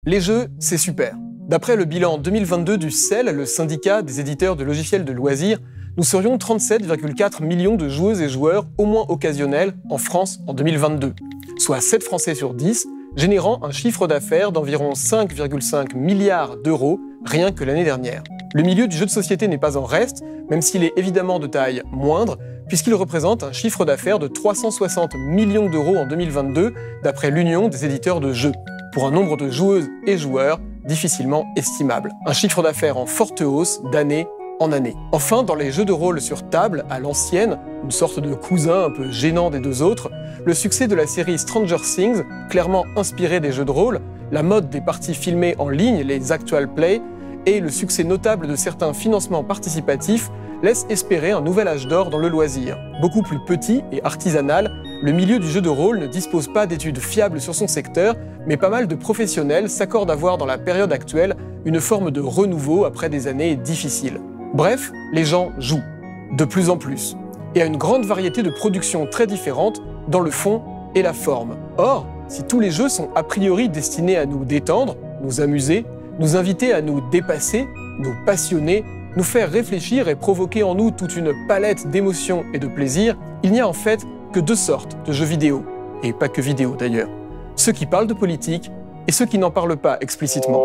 Les jeux, c'est super. D'après le bilan 2022 du CEL, le syndicat des éditeurs de logiciels de loisirs, nous serions 37,4 millions de joueuses et joueurs au moins occasionnels en France en 2022, soit 7 Français sur 10, générant un chiffre d'affaires d'environ 5,5 milliards d'euros rien que l'année dernière. Le milieu du jeu de société n'est pas en reste, même s'il est évidemment de taille moindre, puisqu'il représente un chiffre d'affaires de 360 millions d'euros en 2022, d'après l'Union des éditeurs de jeux, pour un nombre de joueuses et joueurs difficilement estimable. Un chiffre d'affaires en forte hausse d'année en année. Enfin, dans les jeux de rôle sur table, à l'ancienne, une sorte de cousin un peu gênant des deux autres, le succès de la série Stranger Things, clairement inspiré des jeux de rôle, la mode des parties filmées en ligne, les actual play, et le succès notable de certains financements participatifs laissent espérer un nouvel âge d'or dans le loisir. Beaucoup plus petit et artisanal, le milieu du jeu de rôle ne dispose pas d'études fiables sur son secteur, mais pas mal de professionnels s'accordent à voir dans la période actuelle une forme de renouveau après des années difficiles. Bref, les gens jouent, de plus en plus, et à une grande variété de productions très différentes dans le fond et la forme. Or, si tous les jeux sont a priori destinés à nous détendre, nous amuser, nous inviter à nous dépasser, nous passionner, nous faire réfléchir et provoquer en nous toute une palette d'émotions et de plaisirs, il n'y a en fait que deux sortes de jeux vidéo, et pas que vidéo d'ailleurs. Ceux qui parlent de politique et ceux qui n'en parlent pas explicitement.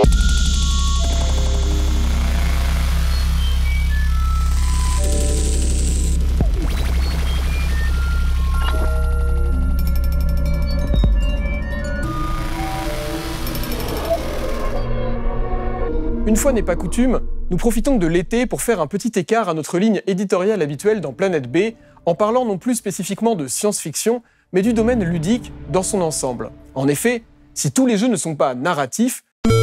Une fois n'est pas coutume, nous profitons de l'été pour faire un petit écart à notre ligne éditoriale habituelle dans Planète B, en parlant non plus spécifiquement de science-fiction, mais du domaine ludique dans son ensemble. En effet, si tous les jeux ne sont pas narratifs,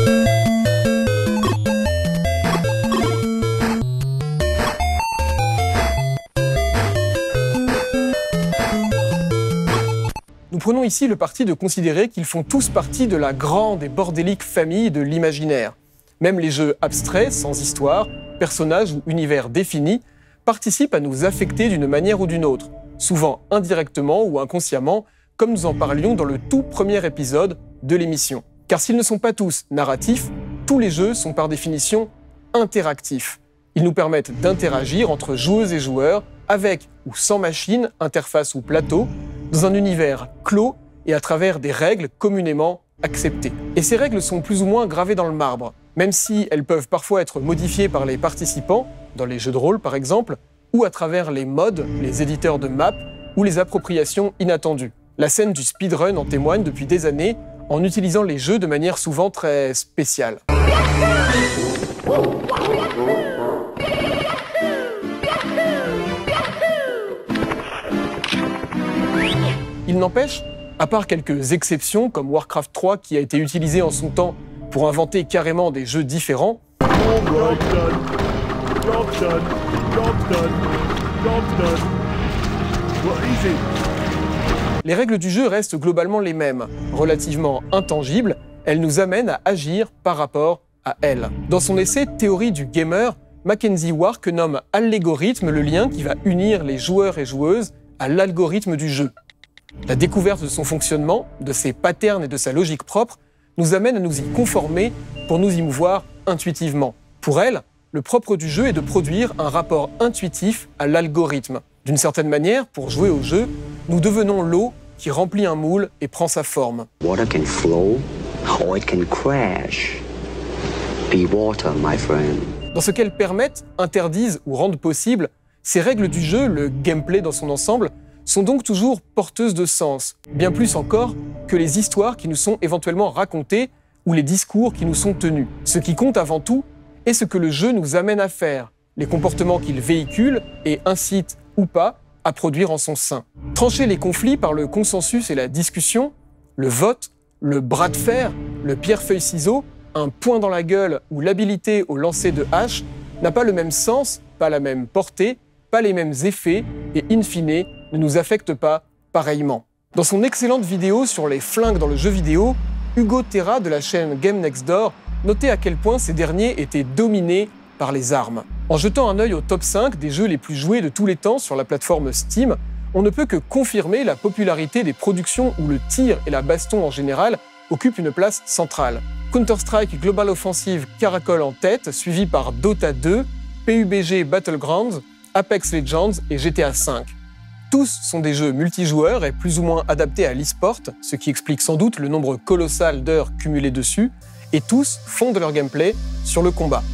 nous prenons ici le parti de considérer qu'ils font tous partie de la grande et bordélique famille de l'imaginaire. Même les jeux abstraits, sans histoire, personnages ou univers définis, participent à nous affecter d'une manière ou d'une autre, souvent indirectement ou inconsciemment, comme nous en parlions dans le tout premier épisode de l'émission. Car s'ils ne sont pas tous narratifs, tous les jeux sont par définition interactifs. Ils nous permettent d'interagir entre joueuses et joueurs, avec ou sans machine, interface ou plateau, dans un univers clos et à travers des règles communément acceptées. Et ces règles sont plus ou moins gravées dans le marbre, même si elles peuvent parfois être modifiées par les participants, dans les jeux de rôle par exemple, ou à travers les mods, les éditeurs de maps, ou les appropriations inattendues. La scène du speedrun en témoigne depuis des années, en utilisant les jeux de manière souvent très spéciale. Il n'empêche, à part quelques exceptions comme Warcraft 3 qui a été utilisé en son temps pour inventer carrément des jeux différents, les règles du jeu restent globalement les mêmes. Relativement intangibles, elles nous amènent à agir par rapport à elles. Dans son essai Théorie du gamer, Mackenzie Wark nomme allégorithme le lien qui va unir les joueurs et joueuses à l'algorithme du jeu. La découverte de son fonctionnement, de ses patterns et de sa logique propre nous amène à nous y conformer pour nous y mouvoir intuitivement. Pour elle, le propre du jeu est de produire un rapport intuitif à l'algorithme. D'une certaine manière, pour jouer au jeu, nous devenons l'eau qui remplit un moule et prend sa forme. Water can flow or it can crash. Be water, my friend. Dans ce qu'elles permettent, interdisent ou rendent possible, ces règles du jeu, le gameplay dans son ensemble, sont donc toujours porteuses de sens, bien plus encore que les histoires qui nous sont éventuellement racontées ou les discours qui nous sont tenus. Ce qui compte avant tout est ce que le jeu nous amène à faire, les comportements qu'il véhicule et incite ou pas à produire en son sein. Trancher les conflits par le consensus et la discussion, le vote, le bras de fer, le pierre-feuille-ciseau, un poing dans la gueule ou l'habilité au lancer de hache n'a pas le même sens, pas la même portée, pas les mêmes effets et in fine ne nous affecte pas pareillement. Dans son excellente vidéo sur les flingues dans le jeu vidéo, Hugo Terra de la chaîne Game Next Door notait à quel point ces derniers étaient dominés par les armes. En jetant un œil au top 5 des jeux les plus joués de tous les temps sur la plateforme Steam, on ne peut que confirmer la popularité des productions où le tir et la baston en général occupent une place centrale. Counter-Strike Global Offensive caracole en tête, suivi par Dota 2, PUBG Battlegrounds, Apex Legends et GTA V. Tous sont des jeux multijoueurs et plus ou moins adaptés à l'e-sport, ce qui explique sans doute le nombre colossal d'heures cumulées dessus, et tous fondent leur gameplay sur le combat.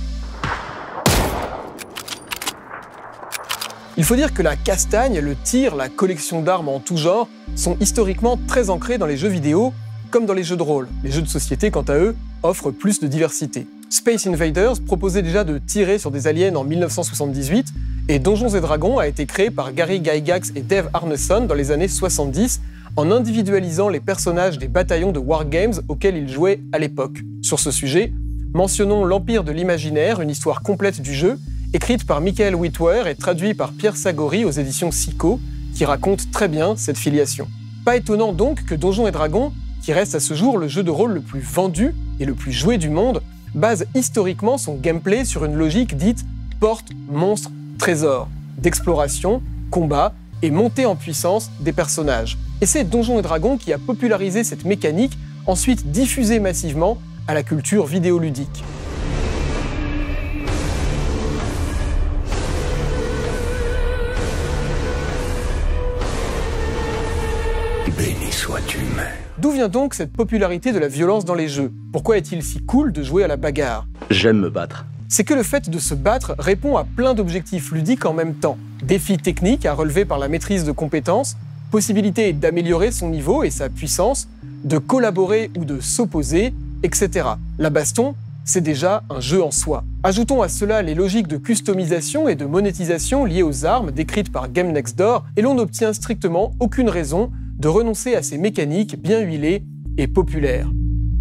Il faut dire que la castagne, le tir, la collection d'armes en tout genre sont historiquement très ancrés dans les jeux vidéo comme dans les jeux de rôle. Les jeux de société, quant à eux, offrent plus de diversité. Space Invaders proposait déjà de tirer sur des aliens en 1978 et Donjons et Dragons a été créé par Gary Gygax et Dave Arneson dans les années 70 en individualisant les personnages des bataillons de Wargames auxquels ils jouaient à l'époque. Sur ce sujet, mentionnons l'Empire de l'Imaginaire, une histoire complète du jeu, écrite par Michael Whitwer et traduite par Pierre Sagori aux éditions Sico, qui raconte très bien cette filiation. Pas étonnant donc que Donjons et Dragons, qui reste à ce jour le jeu de rôle le plus vendu et le plus joué du monde, base historiquement son gameplay sur une logique dite porte, monstre, trésor, d'exploration, combat et montée en puissance des personnages. Et c'est Donjons et Dragons qui a popularisé cette mécanique, ensuite diffusée massivement à la culture vidéoludique. Béni sois-tu, Mère. D'où vient donc cette popularité de la violence dans les jeux? Pourquoi est-il si cool de jouer à la bagarre? J'aime me battre. C'est que le fait de se battre répond à plein d'objectifs ludiques en même temps. Défis techniques à relever par la maîtrise de compétences, possibilité d'améliorer son niveau et sa puissance, de collaborer ou de s'opposer, etc. La baston, c'est déjà un jeu en soi. Ajoutons à cela les logiques de customisation et de monétisation liées aux armes décrites par Game Next Door et l'on n'obtient strictement aucune raison de renoncer à ces mécaniques bien huilées et populaires.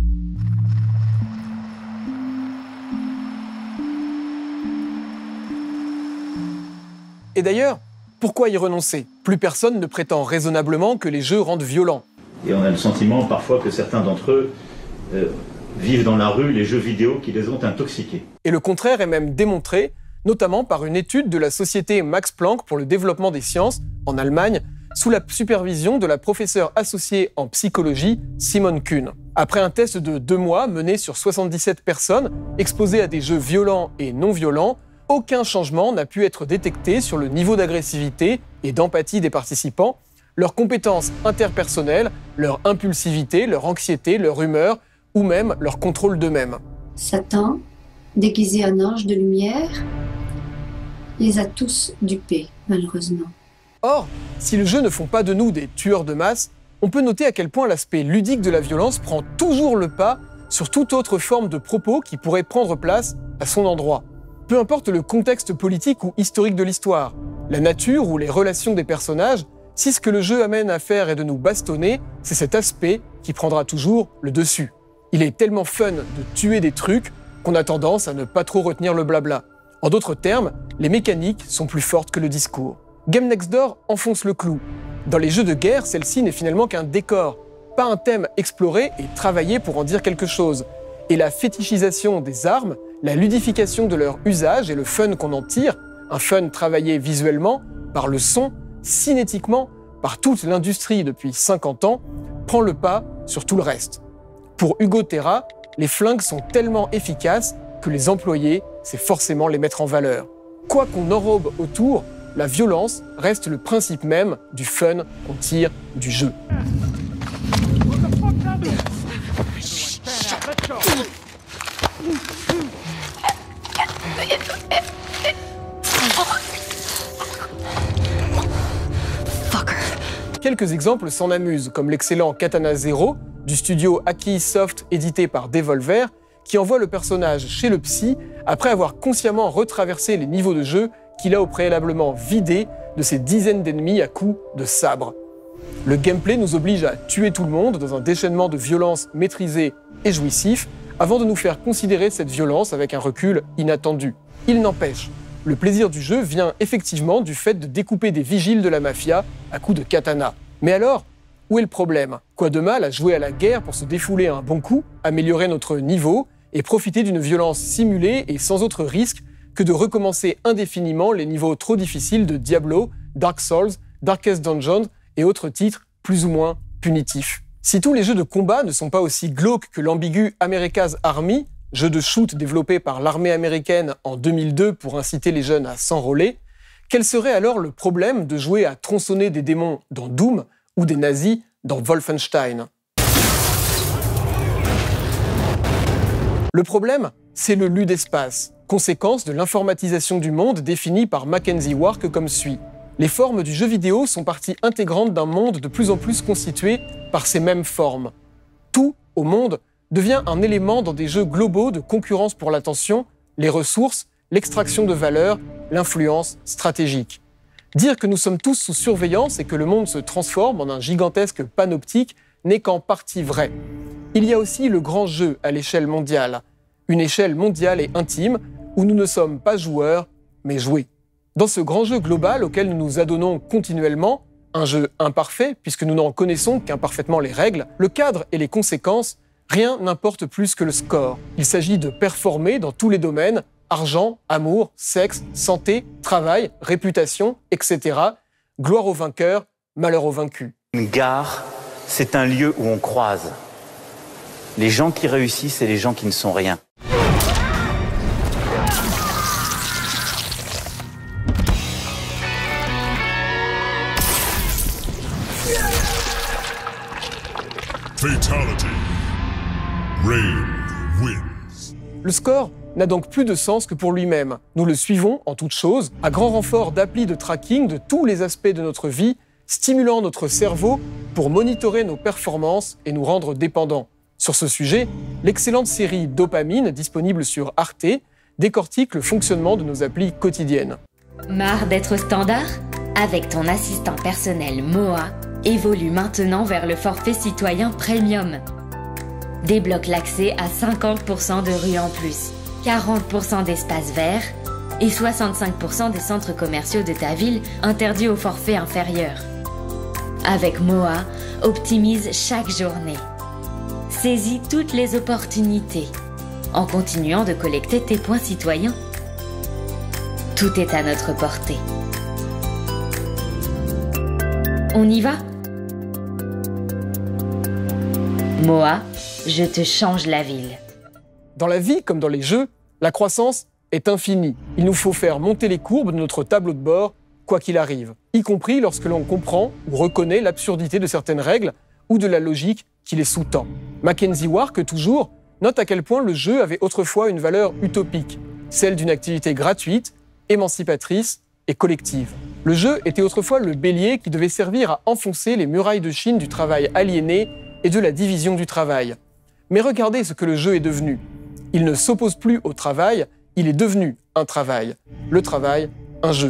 Et d'ailleurs, pourquoi y renoncer? Plus personne ne prétend raisonnablement que les jeux rendent violents. Et on a le sentiment parfois que certains d'entre eux vivent dans la rue les jeux vidéo qui les ont intoxiqués. Et le contraire est même démontré, notamment par une étude de la société Max Planck pour le développement des sciences, en Allemagne, sous la supervision de la professeure associée en psychologie Simone Kuhn. Après un test de 2 mois mené sur 77 personnes, exposées à des jeux violents et non violents, aucun changement n'a pu être détecté sur le niveau d'agressivité et d'empathie des participants, leurs compétences interpersonnelles, leur impulsivité, leur anxiété, leur humeur ou même leur contrôle d'eux-mêmes. Satan, déguisé en ange de lumière, les a tous dupés, malheureusement. Or, si les jeux ne font pas de nous des tueurs de masse, on peut noter à quel point l'aspect ludique de la violence prend toujours le pas sur toute autre forme de propos qui pourrait prendre place à son endroit. Peu importe le contexte politique ou historique de l'histoire, la nature ou les relations des personnages, si ce que le jeu amène à faire est de nous bastonner, c'est cet aspect qui prendra toujours le dessus. Il est tellement fun de tuer des trucs qu'on a tendance à ne pas trop retenir le blabla. En d'autres termes, les mécaniques sont plus fortes que le discours. Game Next Door enfonce le clou. Dans les jeux de guerre, celle-ci n'est finalement qu'un décor, pas un thème exploré et travaillé pour en dire quelque chose. Et la fétichisation des armes, la ludification de leur usage et le fun qu'on en tire, un fun travaillé visuellement, par le son, cinétiquement, par toute l'industrie depuis 50 ans, prend le pas sur tout le reste. Pour Hugo Terra, les flingues sont tellement efficaces que les employer, c'est forcément les mettre en valeur. Quoi qu'on enrobe autour, la violence reste le principe même du fun qu'on tire du jeu. Quelques exemples s'en amusent, comme l'excellent Katana Zero, du studio Aki Soft édité par Devolver, qui envoie le personnage chez le psy après avoir consciemment retraversé les niveaux de jeu qu'il a au préalablement vidés de ses dizaines d'ennemis à coups de sabre. Le gameplay nous oblige à tuer tout le monde dans un déchaînement de violence maîtrisé et jouissif, avant de nous faire considérer cette violence avec un recul inattendu. Il n'empêche, le plaisir du jeu vient effectivement du fait de découper des vigiles de la mafia à coups de katana. Mais alors, où est le problème? Quoi de mal à jouer à la guerre pour se défouler un bon coup, améliorer notre niveau et profiter d'une violence simulée et sans autre risque que de recommencer indéfiniment les niveaux trop difficiles de Diablo, Dark Souls, Darkest Dungeon et autres titres plus ou moins punitifs? Si tous les jeux de combat ne sont pas aussi glauques que l'ambigu America's Army, jeu de shoot développé par l'armée américaine en 2002 pour inciter les jeunes à s'enrôler, quel serait alors le problème de jouer à tronçonner des démons dans Doom ou des nazis dans Wolfenstein? Le problème, c'est le ludespace, conséquence de l'informatisation du monde définie par Mackenzie Wark comme suit. Les formes du jeu vidéo sont partie intégrante d'un monde de plus en plus constitué par ces mêmes formes. Tout, au monde, devient un élément dans des jeux globaux de concurrence pour l'attention, les ressources, l'extraction de valeur, l'influence stratégique. Dire que nous sommes tous sous surveillance et que le monde se transforme en un gigantesque panoptique n'est qu'en partie vrai. Il y a aussi le grand jeu à l'échelle mondiale. Une échelle mondiale et intime où nous ne sommes pas joueurs, mais joués. Dans ce grand jeu global auquel nous nous adonnons continuellement, un jeu imparfait puisque nous n'en connaissons qu'imparfaitement les règles, le cadre et les conséquences, rien n'importe plus que le score. Il s'agit de performer dans tous les domaines, argent, amour, sexe, santé, travail, réputation, etc. Gloire aux vainqueurs, malheur aux vaincus. Une gare, c'est un lieu où on croise les gens qui réussissent et les gens qui ne sont rien. Fatality. Rain wins. Le score n'a donc plus de sens que pour lui-même. Nous le suivons en toute chose, à grand renfort d'applis de tracking de tous les aspects de notre vie, stimulant notre cerveau pour monitorer nos performances et nous rendre dépendants. Sur ce sujet, l'excellente série Dopamine, disponible sur Arte, décortique le fonctionnement de nos applis quotidiennes. Marre d'être standard? Avec ton assistant personnel Moa, évolue maintenant vers le forfait citoyen Premium. Débloque l'accès à 50% de rues en plus, 40% d'espaces verts et 65% des centres commerciaux de ta ville interdits au forfait inférieur. Avec Moa, optimise chaque journée. Saisis toutes les opportunités en continuant de collecter tes points citoyens. Tout est à notre portée. On y va? Moa, je te change la ville. Dans la vie comme dans les jeux, la croissance est infinie. Il nous faut faire monter les courbes de notre tableau de bord, quoi qu'il arrive, y compris lorsque l'on comprend ou reconnaît l'absurdité de certaines règles ou de la logique qui les sous-tend. Mackenzie Wark, toujours, note à quel point le jeu avait autrefois une valeur utopique, celle d'une activité gratuite, émancipatrice et collective. Le jeu était autrefois le bélier qui devait servir à enfoncer les murailles de Chine du travail aliéné et de la division du travail. Mais regardez ce que le jeu est devenu. Il ne s'oppose plus au travail, il est devenu un travail. Le travail, un jeu.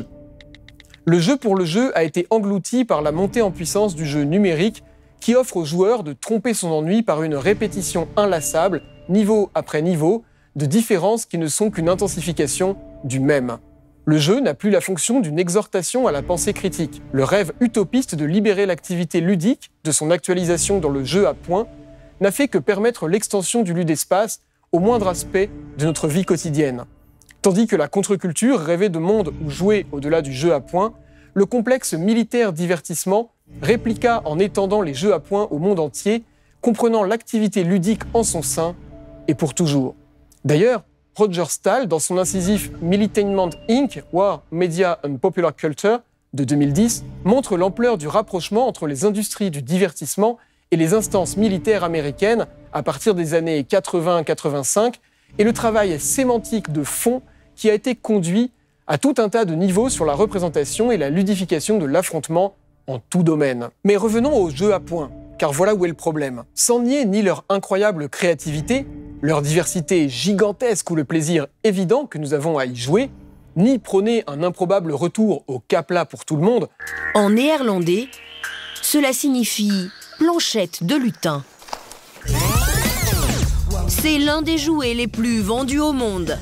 Le jeu pour le jeu a été englouti par la montée en puissance du jeu numérique qui offre aux joueurs de tromper son ennui par une répétition inlassable, niveau après niveau, de différences qui ne sont qu'une intensification du même. Le jeu n'a plus la fonction d'une exhortation à la pensée critique. Le rêve utopiste de libérer l'activité ludique de son actualisation dans le jeu à points n'a fait que permettre l'extension du ludespace au moindre aspect de notre vie quotidienne. Tandis que la contre-culture rêvait de mondes où jouer au-delà du jeu à points, le complexe militaire divertissement répliqua en étendant les jeux à points au monde entier, comprenant l'activité ludique en son sein et pour toujours. D'ailleurs, Roger Stahl, dans son incisif Militainment Inc. War, Media and Popular Culture de 2010, montre l'ampleur du rapprochement entre les industries du divertissement et les instances militaires américaines à partir des années 80-85 et le travail sémantique de fond qui a été conduit à tout un tas de niveaux sur la représentation et la ludification de l'affrontement en tout domaine. Mais revenons aux jeux à points, car voilà où est le problème. Sans nier ni leur incroyable créativité, leur diversité gigantesque ou le plaisir évident que nous avons à y jouer, ni prôner un improbable retour au cas plat pour tout le monde. En néerlandais, cela signifie planchette de lutin. C'est l'un des jouets les plus vendus au monde.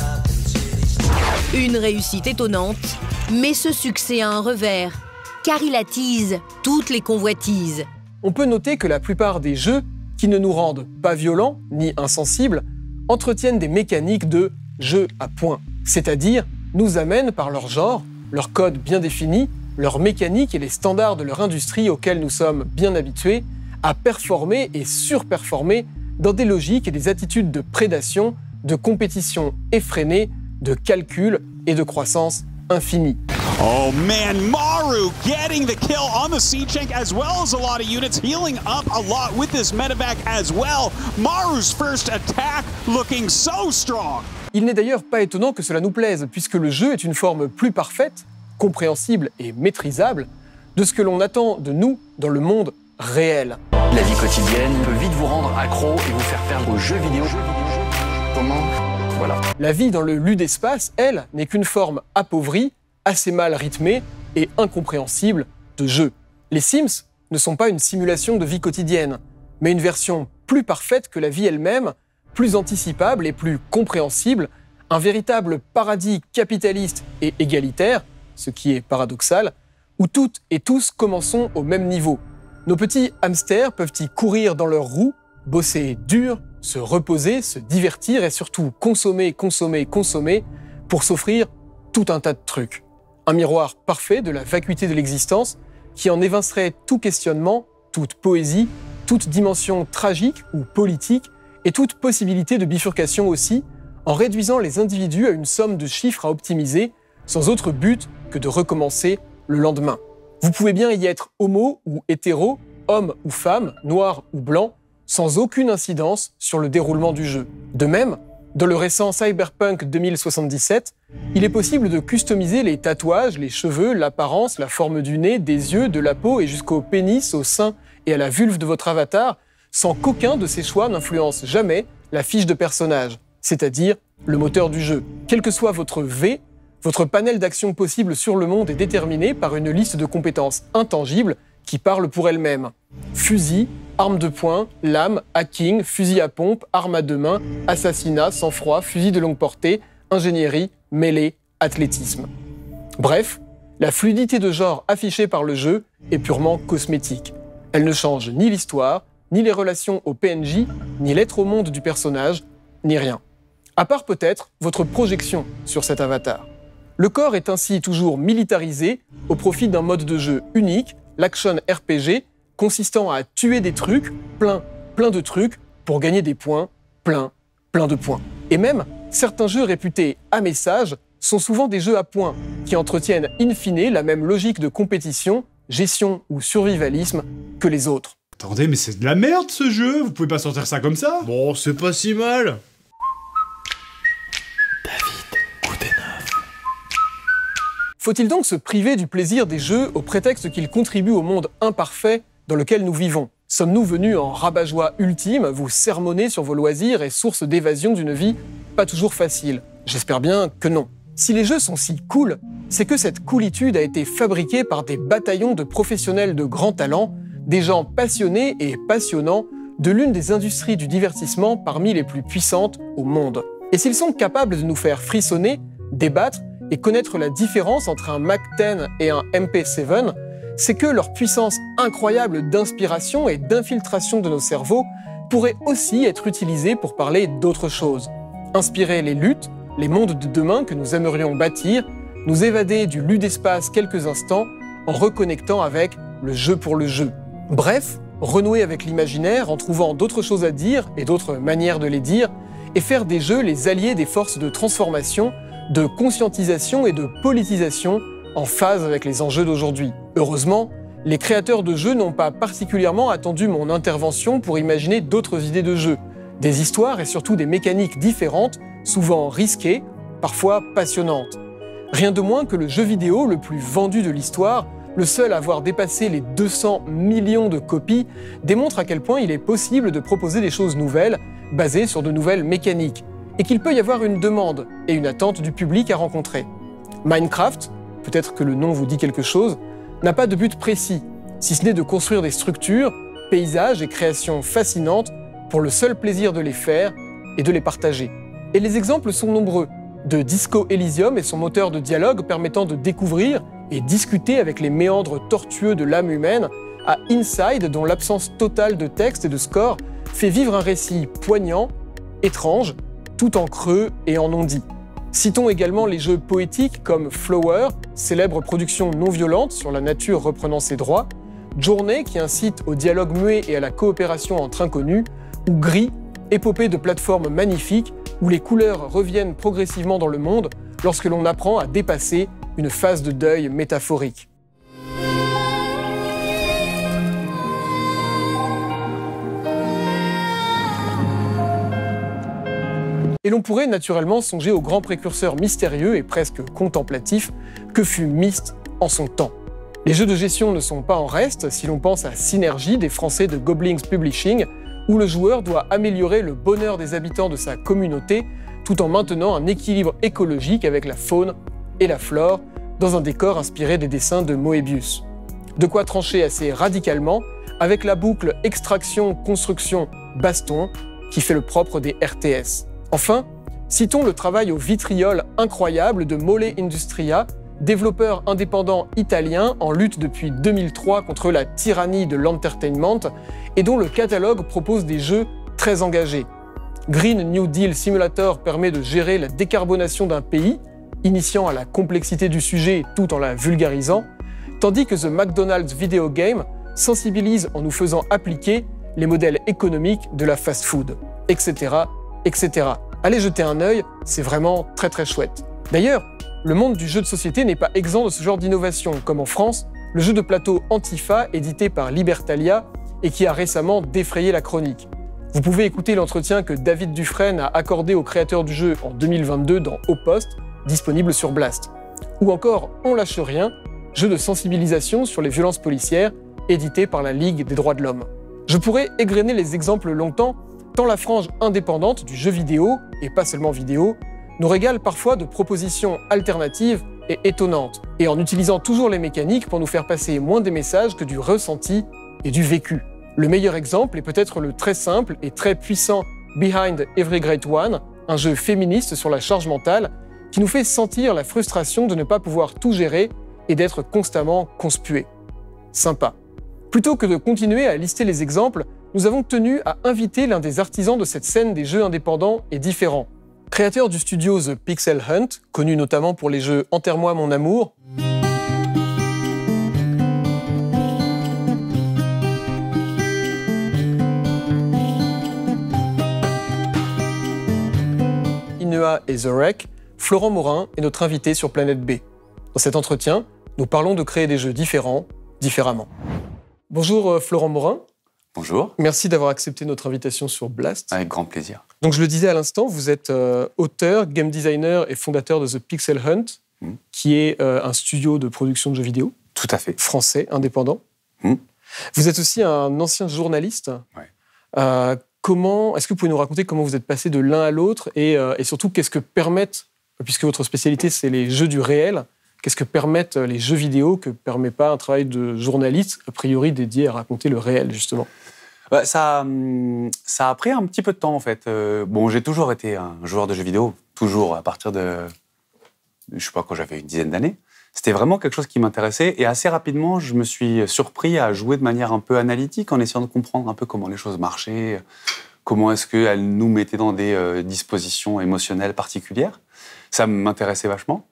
Une réussite étonnante, mais ce succès a un revers, car il attise toutes les convoitises. On peut noter que la plupart des jeux, qui ne nous rendent pas violents ni insensibles, entretiennent des mécaniques de jeu à points, c'est-à-dire nous amènent par leur genre, leur code bien défini, leur mécanique et les standards de leur industrie auxquels nous sommes bien habitués, à performer et surperformer dans des logiques et des attitudes de prédation, de compétition effrénée, de calcul et de croissance infinie. Oh man, Maru getting the kill on the Siege Tank as well as a lot of units, healing up a lot with this medevac as well. Maru's first attack looking so strong. Il n'est d'ailleurs pas étonnant que cela nous plaise, puisque le jeu est une forme plus parfaite, compréhensible et maîtrisable de ce que l'on attend de nous dans le monde réel. La vie quotidienne peut vite vous rendre accro et vous faire perdre aux jeux vidéo. Comment ? Voilà. La vie dans le ludespace, elle, n'est qu'une forme appauvrie, assez mal rythmée et incompréhensible de jeu. Les Sims ne sont pas une simulation de vie quotidienne, mais une version plus parfaite que la vie elle-même, plus anticipable et plus compréhensible, un véritable paradis capitaliste et égalitaire, ce qui est paradoxal, où toutes et tous commençons au même niveau. Nos petits hamsters peuvent y courir dans leur roue, bosser dur, se reposer, se divertir et surtout consommer pour s'offrir tout un tas de trucs. Un miroir parfait de la vacuité de l'existence qui en évincerait tout questionnement, toute poésie, toute dimension tragique ou politique et toute possibilité de bifurcation aussi, en réduisant les individus à une somme de chiffres à optimiser, sans autre but que de recommencer le lendemain. Vous pouvez bien y être homo ou hétéro, homme ou femme, noir ou blanc, sans aucune incidence sur le déroulement du jeu. De même, dans le récent Cyberpunk 2077, il est possible de customiser les tatouages, les cheveux, l'apparence, la forme du nez, des yeux, de la peau et jusqu'au pénis, au sein et à la vulve de votre avatar, sans qu'aucun de ces choix n'influence jamais la fiche de personnage, c'est-à-dire le moteur du jeu. Quel que soit votre V, votre panel d'actions possibles sur le monde est déterminé par une liste de compétences intangibles qui parlent pour elles-mêmes. Fusil, arme de poing, lame, hacking, fusil à pompe, arme à deux mains, assassinat, sang-froid, fusil de longue portée, ingénierie, mêlée, athlétisme. Bref, la fluidité de genre affichée par le jeu est purement cosmétique. Elle ne change ni l'histoire, ni les relations au PNJ, ni l'être au monde du personnage, ni rien. À part peut-être votre projection sur cet avatar. Le corps est ainsi toujours militarisé au profit d'un mode de jeu unique, l'action RPG, consistant à tuer des trucs, plein de trucs, pour gagner des points, plein de points. Et même, certains jeux réputés à message sont souvent des jeux à points, qui entretiennent in fine la même logique de compétition, gestion ou survivalisme que les autres. Attendez, mais c'est de la merde ce jeu, vous pouvez pas sortir ça comme ça? Bon, c'est pas si mal. Faut-il donc se priver du plaisir des jeux au prétexte qu'ils contribuent au monde imparfait dans lequel nous vivons? Sommes-nous venus en rabat-joie ultime vous sermonner sur vos loisirs et source d'évasion d'une vie pas toujours facile? J'espère bien que non. Si les jeux sont si cool, c'est que cette coolitude a été fabriquée par des bataillons de professionnels de grand talent, des gens passionnés et passionnants de l'une des industries du divertissement parmi les plus puissantes au monde. Et s'ils sont capables de nous faire frissonner, débattre et connaître la différence entre un Mac 10 et un MP7, c'est que leur puissance incroyable d'inspiration et d'infiltration de nos cerveaux pourrait aussi être utilisée pour parler d'autre chose. Inspirer les luttes, les mondes de demain que nous aimerions bâtir, nous évader du ludespace quelques instants en reconnectant avec le jeu pour le jeu. Bref, renouer avec l'imaginaire en trouvant d'autres choses à dire et d'autres manières de les dire, et faire des jeux les alliés des forces de transformation, de conscientisation et de politisation en phase avec les enjeux d'aujourd'hui. Heureusement, les créateurs de jeux n'ont pas particulièrement attendu mon intervention pour imaginer d'autres idées de jeux, des histoires et surtout des mécaniques différentes, souvent risquées, parfois passionnantes. Rien de moins que le jeu vidéo le plus vendu de l'histoire, le seul à avoir dépassé les 200 millions de copies, démontre à quel point il est possible de proposer des choses nouvelles, basées sur de nouvelles mécaniques, et qu'il peut y avoir une demande et une attente du public à rencontrer. Minecraft, peut-être que le nom vous dit quelque chose, n'a pas de but précis, si ce n'est de construire des structures, paysages et créations fascinantes pour le seul plaisir de les faire et de les partager. Et les exemples sont nombreux, de Disco Elysium et son moteur de dialogue permettant de découvrir et discuter avec les méandres tortueux de l'âme humaine, à Inside dont l'absence totale de texte et de score fait vivre un récit poignant, étrange, tout en creux et en non-dit. Citons également les jeux poétiques comme Flower, célèbre production non violente sur la nature reprenant ses droits, Journée, qui incite au dialogue muet et à la coopération entre inconnus, ou Gris, épopée de plateformes magnifiques où les couleurs reviennent progressivement dans le monde lorsque l'on apprend à dépasser une phase de deuil métaphorique. Et l'on pourrait naturellement songer au grand précurseur mystérieux et presque contemplatif que fut Myst en son temps. Les jeux de gestion ne sont pas en reste si l'on pense à Synergie des Français de Goblins Publishing, où le joueur doit améliorer le bonheur des habitants de sa communauté tout en maintenant un équilibre écologique avec la faune et la flore dans un décor inspiré des dessins de Moebius. De quoi trancher assez radicalement avec la boucle extraction, construction, baston qui fait le propre des RTS. Enfin, citons le travail au vitriol incroyable de Mole Industria, développeur indépendant italien en lutte depuis 2003 contre la tyrannie de l'entertainment et dont le catalogue propose des jeux très engagés. Green New Deal Simulator permet de gérer la décarbonation d'un pays, initiant à la complexité du sujet tout en la vulgarisant, tandis que The McDonald's Video Game sensibilise en nous faisant appliquer les modèles économiques de la fast-food, etc., etc. Allez jeter un œil, c'est vraiment très très chouette. D'ailleurs, le monde du jeu de société n'est pas exempt de ce genre d'innovation, comme en France, le jeu de plateau Antifa, édité par Libertalia, et qui a récemment défrayé la chronique. Vous pouvez écouter l'entretien que David Dufresne a accordé au créateur du jeu en 2022 dans Au Poste, disponible sur Blast. Ou encore On lâche rien, jeu de sensibilisation sur les violences policières, édité par la Ligue des droits de l'homme. Je pourrais égrener les exemples longtemps, tant la frange indépendante du jeu vidéo, et pas seulement vidéo, nous régale parfois de propositions alternatives et étonnantes, et en utilisant toujours les mécaniques pour nous faire passer moins des messages que du ressenti et du vécu. Le meilleur exemple est peut-être le très simple et très puissant Behind Every Great One, un jeu féministe sur la charge mentale, qui nous fait sentir la frustration de ne pas pouvoir tout gérer et d'être constamment conspué. Sympa. Plutôt que de continuer à lister les exemples, nous avons tenu à inviter l'un des artisans de cette scène des jeux indépendants et différents. Créateur du studio The Pixel Hunt, connu notamment pour les jeux Enterre-moi mon amour, Inua et The Wreck, Florent Morin est notre invité sur Planète B. Dans cet entretien, nous parlons de créer des jeux différents, différemment. Bonjour Florent Morin. Bonjour. Merci d'avoir accepté notre invitation sur Blast. Avec grand plaisir. Donc je le disais à l'instant, vous êtes auteur, game designer et fondateur de The Pixel Hunt, qui est un studio de production de jeux vidéo. Tout à fait. Français, indépendant. Vous êtes aussi un ancien journaliste. Ouais. Est-ce que vous pouvez nous raconter comment vous êtes passé de l'un à l'autre et surtout qu'est-ce que permettent, puisque votre spécialité c'est les jeux du réel, qu'est-ce que permettent les jeux vidéo que ne permet pas un travail de journaliste, a priori dédié à raconter le réel, justement? Ça a pris un petit peu de temps, en fait. J'ai toujours été un joueur de jeux vidéo, toujours, à partir de, je sais pas, quand j'avais une dizaine d'années. C'était vraiment quelque chose qui m'intéressait. Et assez rapidement, je me suis surpris à jouer de manière un peu analytique, en essayant de comprendre un peu comment les choses marchaient, comment est-ce qu'elles nous mettaient dans des dispositions émotionnelles particulières. Ça m'intéressait vachement.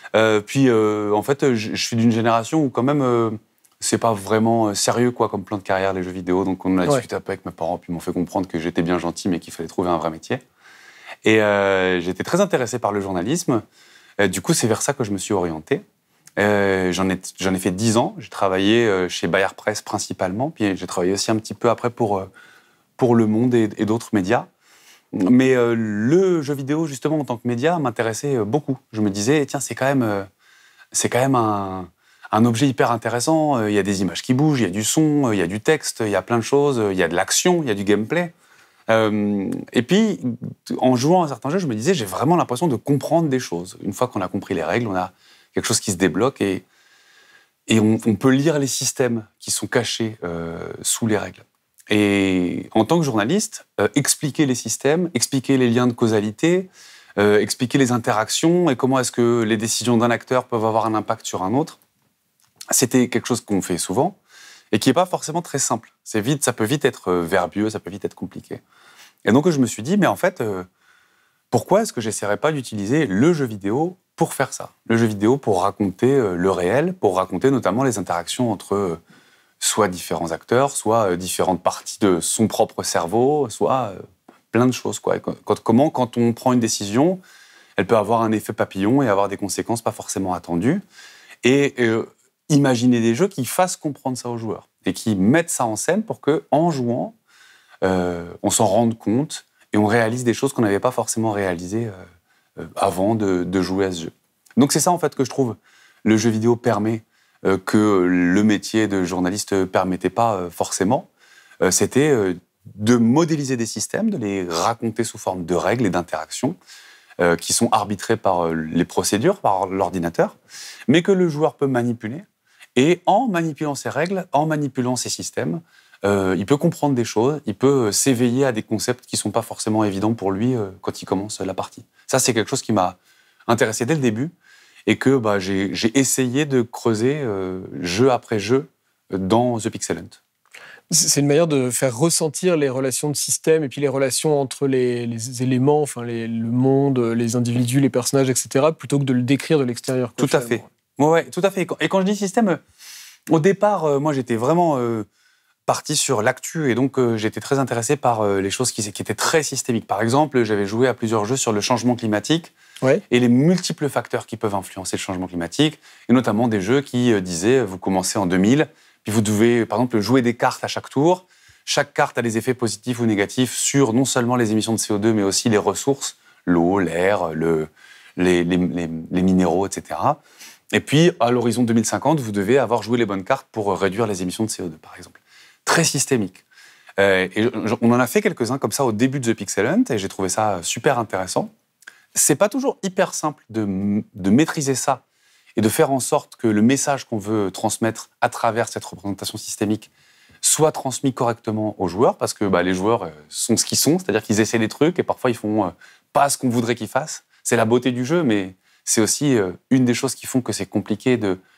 En fait, je suis d'une génération où quand même, c'est pas vraiment sérieux comme plan de carrière les jeux vidéo. Donc on en a discuté un peu avec mes parents, puis ils m'ont fait comprendre que j'étais bien gentil, mais qu'il fallait trouver un vrai métier. Et j'étais très intéressé par le journalisme. Du coup, c'est vers ça que je me suis orienté. J'en ai fait 10 ans. J'ai travaillé chez Bayard Presse principalement, puis j'ai travaillé aussi un petit peu après pour Le Monde et d'autres médias. Mais le jeu vidéo, justement, en tant que média, m'intéressait beaucoup. Je me disais, tiens, c'est quand même un objet hyper intéressant. Il y a des images qui bougent, il y a du son, il y a du texte, il y a plein de choses, il y a de l'action, il y a du gameplay. Et puis, en jouant à certains jeux, je me disais, j'ai vraiment l'impression de comprendre des choses. Une fois qu'on a compris les règles, on a quelque chose qui se débloque et on peut lire les systèmes qui sont cachés sous les règles. Et en tant que journaliste, expliquer les systèmes, expliquer les liens de causalité, expliquer les interactions et comment est-ce que les décisions d'un acteur peuvent avoir un impact sur un autre, c'était quelque chose qu'on fait souvent et qui n'est pas forcément très simple. Ça peut vite être verbieux, ça peut vite être compliqué. Et donc je me suis dit, mais en fait, pourquoi est-ce que j'essaierais pas d'utiliser le jeu vidéo pour faire ça? Le jeu vidéo pour raconter le réel, pour raconter notamment les interactions entre soit différents acteurs, soit différentes parties de son propre cerveau, soit plein de choses, quoi. Et quand on prend une décision, elle peut avoir un effet papillon et avoir des conséquences pas forcément attendues. Et imaginer des jeux qui fassent comprendre ça aux joueurs et qui mettent ça en scène pour qu'en jouant, on s'en rende compte et on réalise des choses qu'on n'avait pas forcément réalisées avant de jouer à ce jeu. Donc c'est ça, en fait, que je trouve le jeu vidéo permet, que le métier de journaliste ne permettait pas forcément. C'était de modéliser des systèmes, de les raconter sous forme de règles et d'interactions qui sont arbitrées par les procédures, par l'ordinateur, mais que le joueur peut manipuler. Et en manipulant ces règles, en manipulant ces systèmes, il peut comprendre des choses, il peut s'éveiller à des concepts qui ne sont pas forcément évidents pour lui quand il commence la partie. Ça, c'est quelque chose qui m'a intéressé dès le début et que j'ai essayé de creuser jeu après jeu dans The Pixel Hunt. C'est une manière de faire ressentir les relations de système et puis les relations entre les éléments, enfin le monde, les individus, les personnages, etc., plutôt que de le décrire de l'extérieur. Tout à fait. Ouais, tout à fait. Et quand je dis système, au départ, moi, j'étais vraiment parti sur l'actu et donc j'étais très intéressé par les choses qui étaient très systémiques. Par exemple, j'avais joué à plusieurs jeux sur le changement climatique et les multiples facteurs qui peuvent influencer le changement climatique, et notamment des jeux qui disaient, vous commencez en 2000, puis vous devez, par exemple, jouer des cartes à chaque tour. Chaque carte a des effets positifs ou négatifs sur non seulement les émissions de CO2, mais aussi les ressources, l'eau, l'air, les minéraux, etc. Et puis, à l'horizon 2050, vous devez avoir joué les bonnes cartes pour réduire les émissions de CO2, par exemple. Très systémique. Et on en a fait quelques-uns comme ça au début de The Pixel Hunt, et j'ai trouvé ça super intéressant. C'est pas toujours hyper simple de maîtriser ça et de faire en sorte que le message qu'on veut transmettre à travers cette représentation systémique soit transmis correctement aux joueurs, parce que les joueurs sont ce qu'ils sont, c'est-à-dire qu'ils essaient des trucs et parfois ils font pas ce qu'on voudrait qu'ils fassent. C'est la beauté du jeu, mais c'est aussi une des choses qui font que c'est compliqué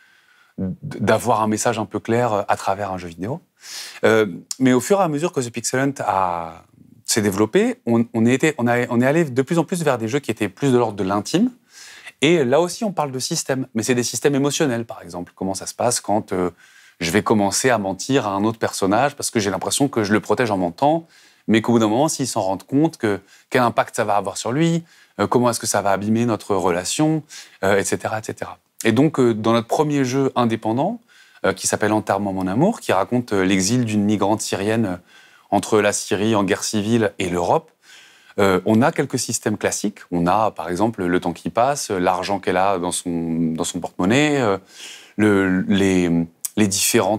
d'avoir un message un peu clair à travers un jeu vidéo. Mais au fur et à mesure que The Pixel Hunt s'est développé, on est allé de plus en plus vers des jeux qui étaient plus de l'ordre de l'intime. Et là aussi, on parle de systèmes, mais c'est des systèmes émotionnels, par exemple. Comment ça se passe quand je vais commencer à mentir à un autre personnage parce que j'ai l'impression que je le protège en mentant, mais qu'au bout d'un moment, s'il s'en rend compte, quel impact ça va avoir sur lui, comment est-ce que ça va abîmer notre relation, etc., etc. Et donc, dans notre premier jeu indépendant, qui s'appelle Enterrement mon amour, qui raconte l'exil d'une migrante syrienne entre la Syrie en guerre civile et l'Europe, on a quelques systèmes classiques. On a, par exemple, le temps qui passe, l'argent qu'elle a dans son porte-monnaie, les différents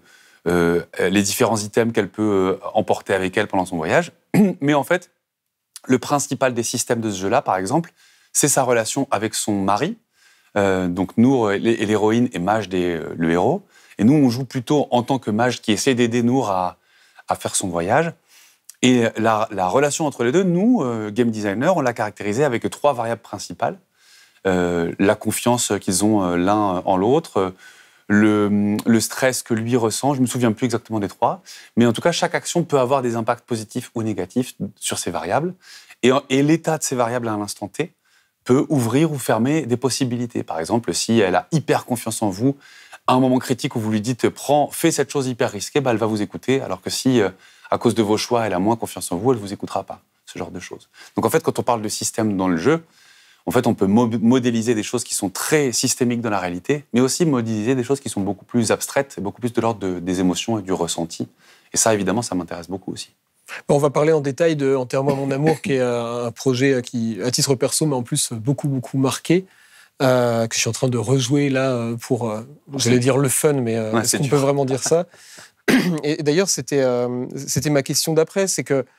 items qu'elle peut emporter avec elle pendant son voyage. Mais en fait, le principal des systèmes de ce jeu-là, par exemple, c'est sa relation avec son mari. Donc Nour et l'héroïne et Majd le héros. Et nous, on joue plutôt en tant que Majd qui essaie d'aider Nour à faire son voyage. Et la relation entre les deux, nous, game designers, on l'a caractérisée avec 3 variables principales. La confiance qu'ils ont l'un en l'autre, le stress que lui ressent, je ne me souviens plus exactement des 3, mais en tout cas, chaque action peut avoir des impacts positifs ou négatifs sur ces variables. Et l'état de ces variables à l'instant T peut ouvrir ou fermer des possibilités. Par exemple, si elle a hyper confiance en vous, à un moment critique où vous lui dites « fais cette chose hyper risquée », elle va vous écouter, alors que si, à cause de vos choix, elle a moins confiance en vous, elle ne vous écoutera pas, ce genre de choses. Donc en fait, quand on parle de système dans le jeu, en fait, on peut modéliser des choses qui sont très systémiques dans la réalité, mais aussi modéliser des choses qui sont beaucoup plus abstraites, et beaucoup plus de l'ordre des émotions et du ressenti. Et ça, évidemment, ça m'intéresse beaucoup aussi. On va parler en détail de Enterrement mon amour, qui est un projet qui, à titre perso, m'a en plus beaucoup marqué, que je suis en train de rejouer là pour, j'allais dire le fun, mais est-ce qu'on peut vraiment dire ça? Et d'ailleurs, c'était ma question d'après, c'est que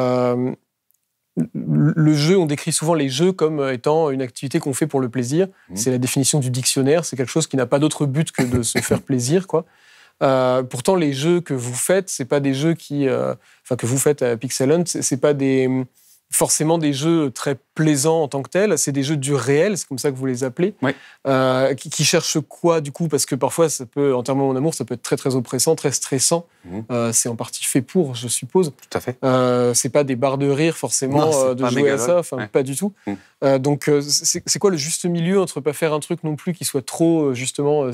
le jeu, on décrit souvent les jeux comme étant une activité qu'on fait pour le plaisir. C'est la définition du dictionnaire, c'est quelque chose qui n'a pas d'autre but que de se faire plaisir, quoi. Pourtant, les jeux que vous faites, c'est pas des jeux que vous faites à Pixel Hunt, c'est pas des forcément des jeux très plaisants en tant que tels. C'est des jeux du réel, c'est comme ça que vous les appelez. Oui. Qui cherchent quoi, du coup? Parce que parfois, ça peut, en termes de mon amour, ça peut être très, très oppressant, très stressant. C'est en partie fait pour, je suppose. Tout à fait. C'est pas des barres de rire, forcément, Non, de jouer à ça. Enfin, ouais. pas du tout. Donc, c'est quoi le juste milieu entre pas faire un truc non plus qui soit trop, justement,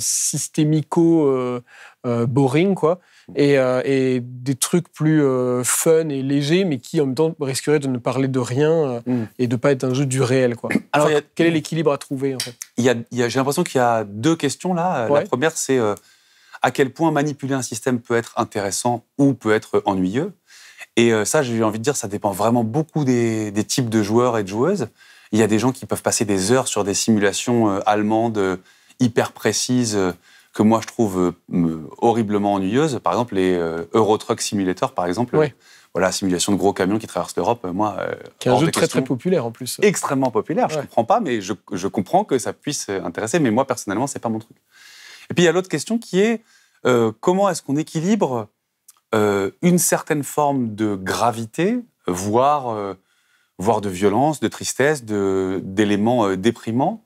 systémico-boring, quoi, et des trucs plus fun et légers, mais qui, en même temps, risqueraient de ne parler de rien et de pas être un jeu du réel, quoi. Alors, Enfin, quel est l'équilibre à trouver, en fait? J'ai l'impression qu'il y a deux questions là. Ouais. La première, c'est à quel point manipuler un système peut être intéressant ou peut être ennuyeux. Et ça, j'ai envie de dire, ça dépend vraiment beaucoup des types de joueurs et de joueuses. Il y a des gens qui peuvent passer des heures sur des simulations allemandes hyper précises que moi, je trouve horriblement ennuyeuses. Par exemple, les Euro Truck Simulator, par exemple. Ouais. Voilà, simulation de gros camions qui traversent l'Europe. Moi, qui est un jeu très, très populaire, en plus. Extrêmement populaire. Je Ouais. comprends pas, mais je comprends que ça puisse intéresser. Mais moi, personnellement, c'est pas mon truc. Et puis, il y a l'autre question qui est comment est-ce qu'on équilibre une certaine forme de gravité, voire de violence, de tristesse, d'éléments déprimants,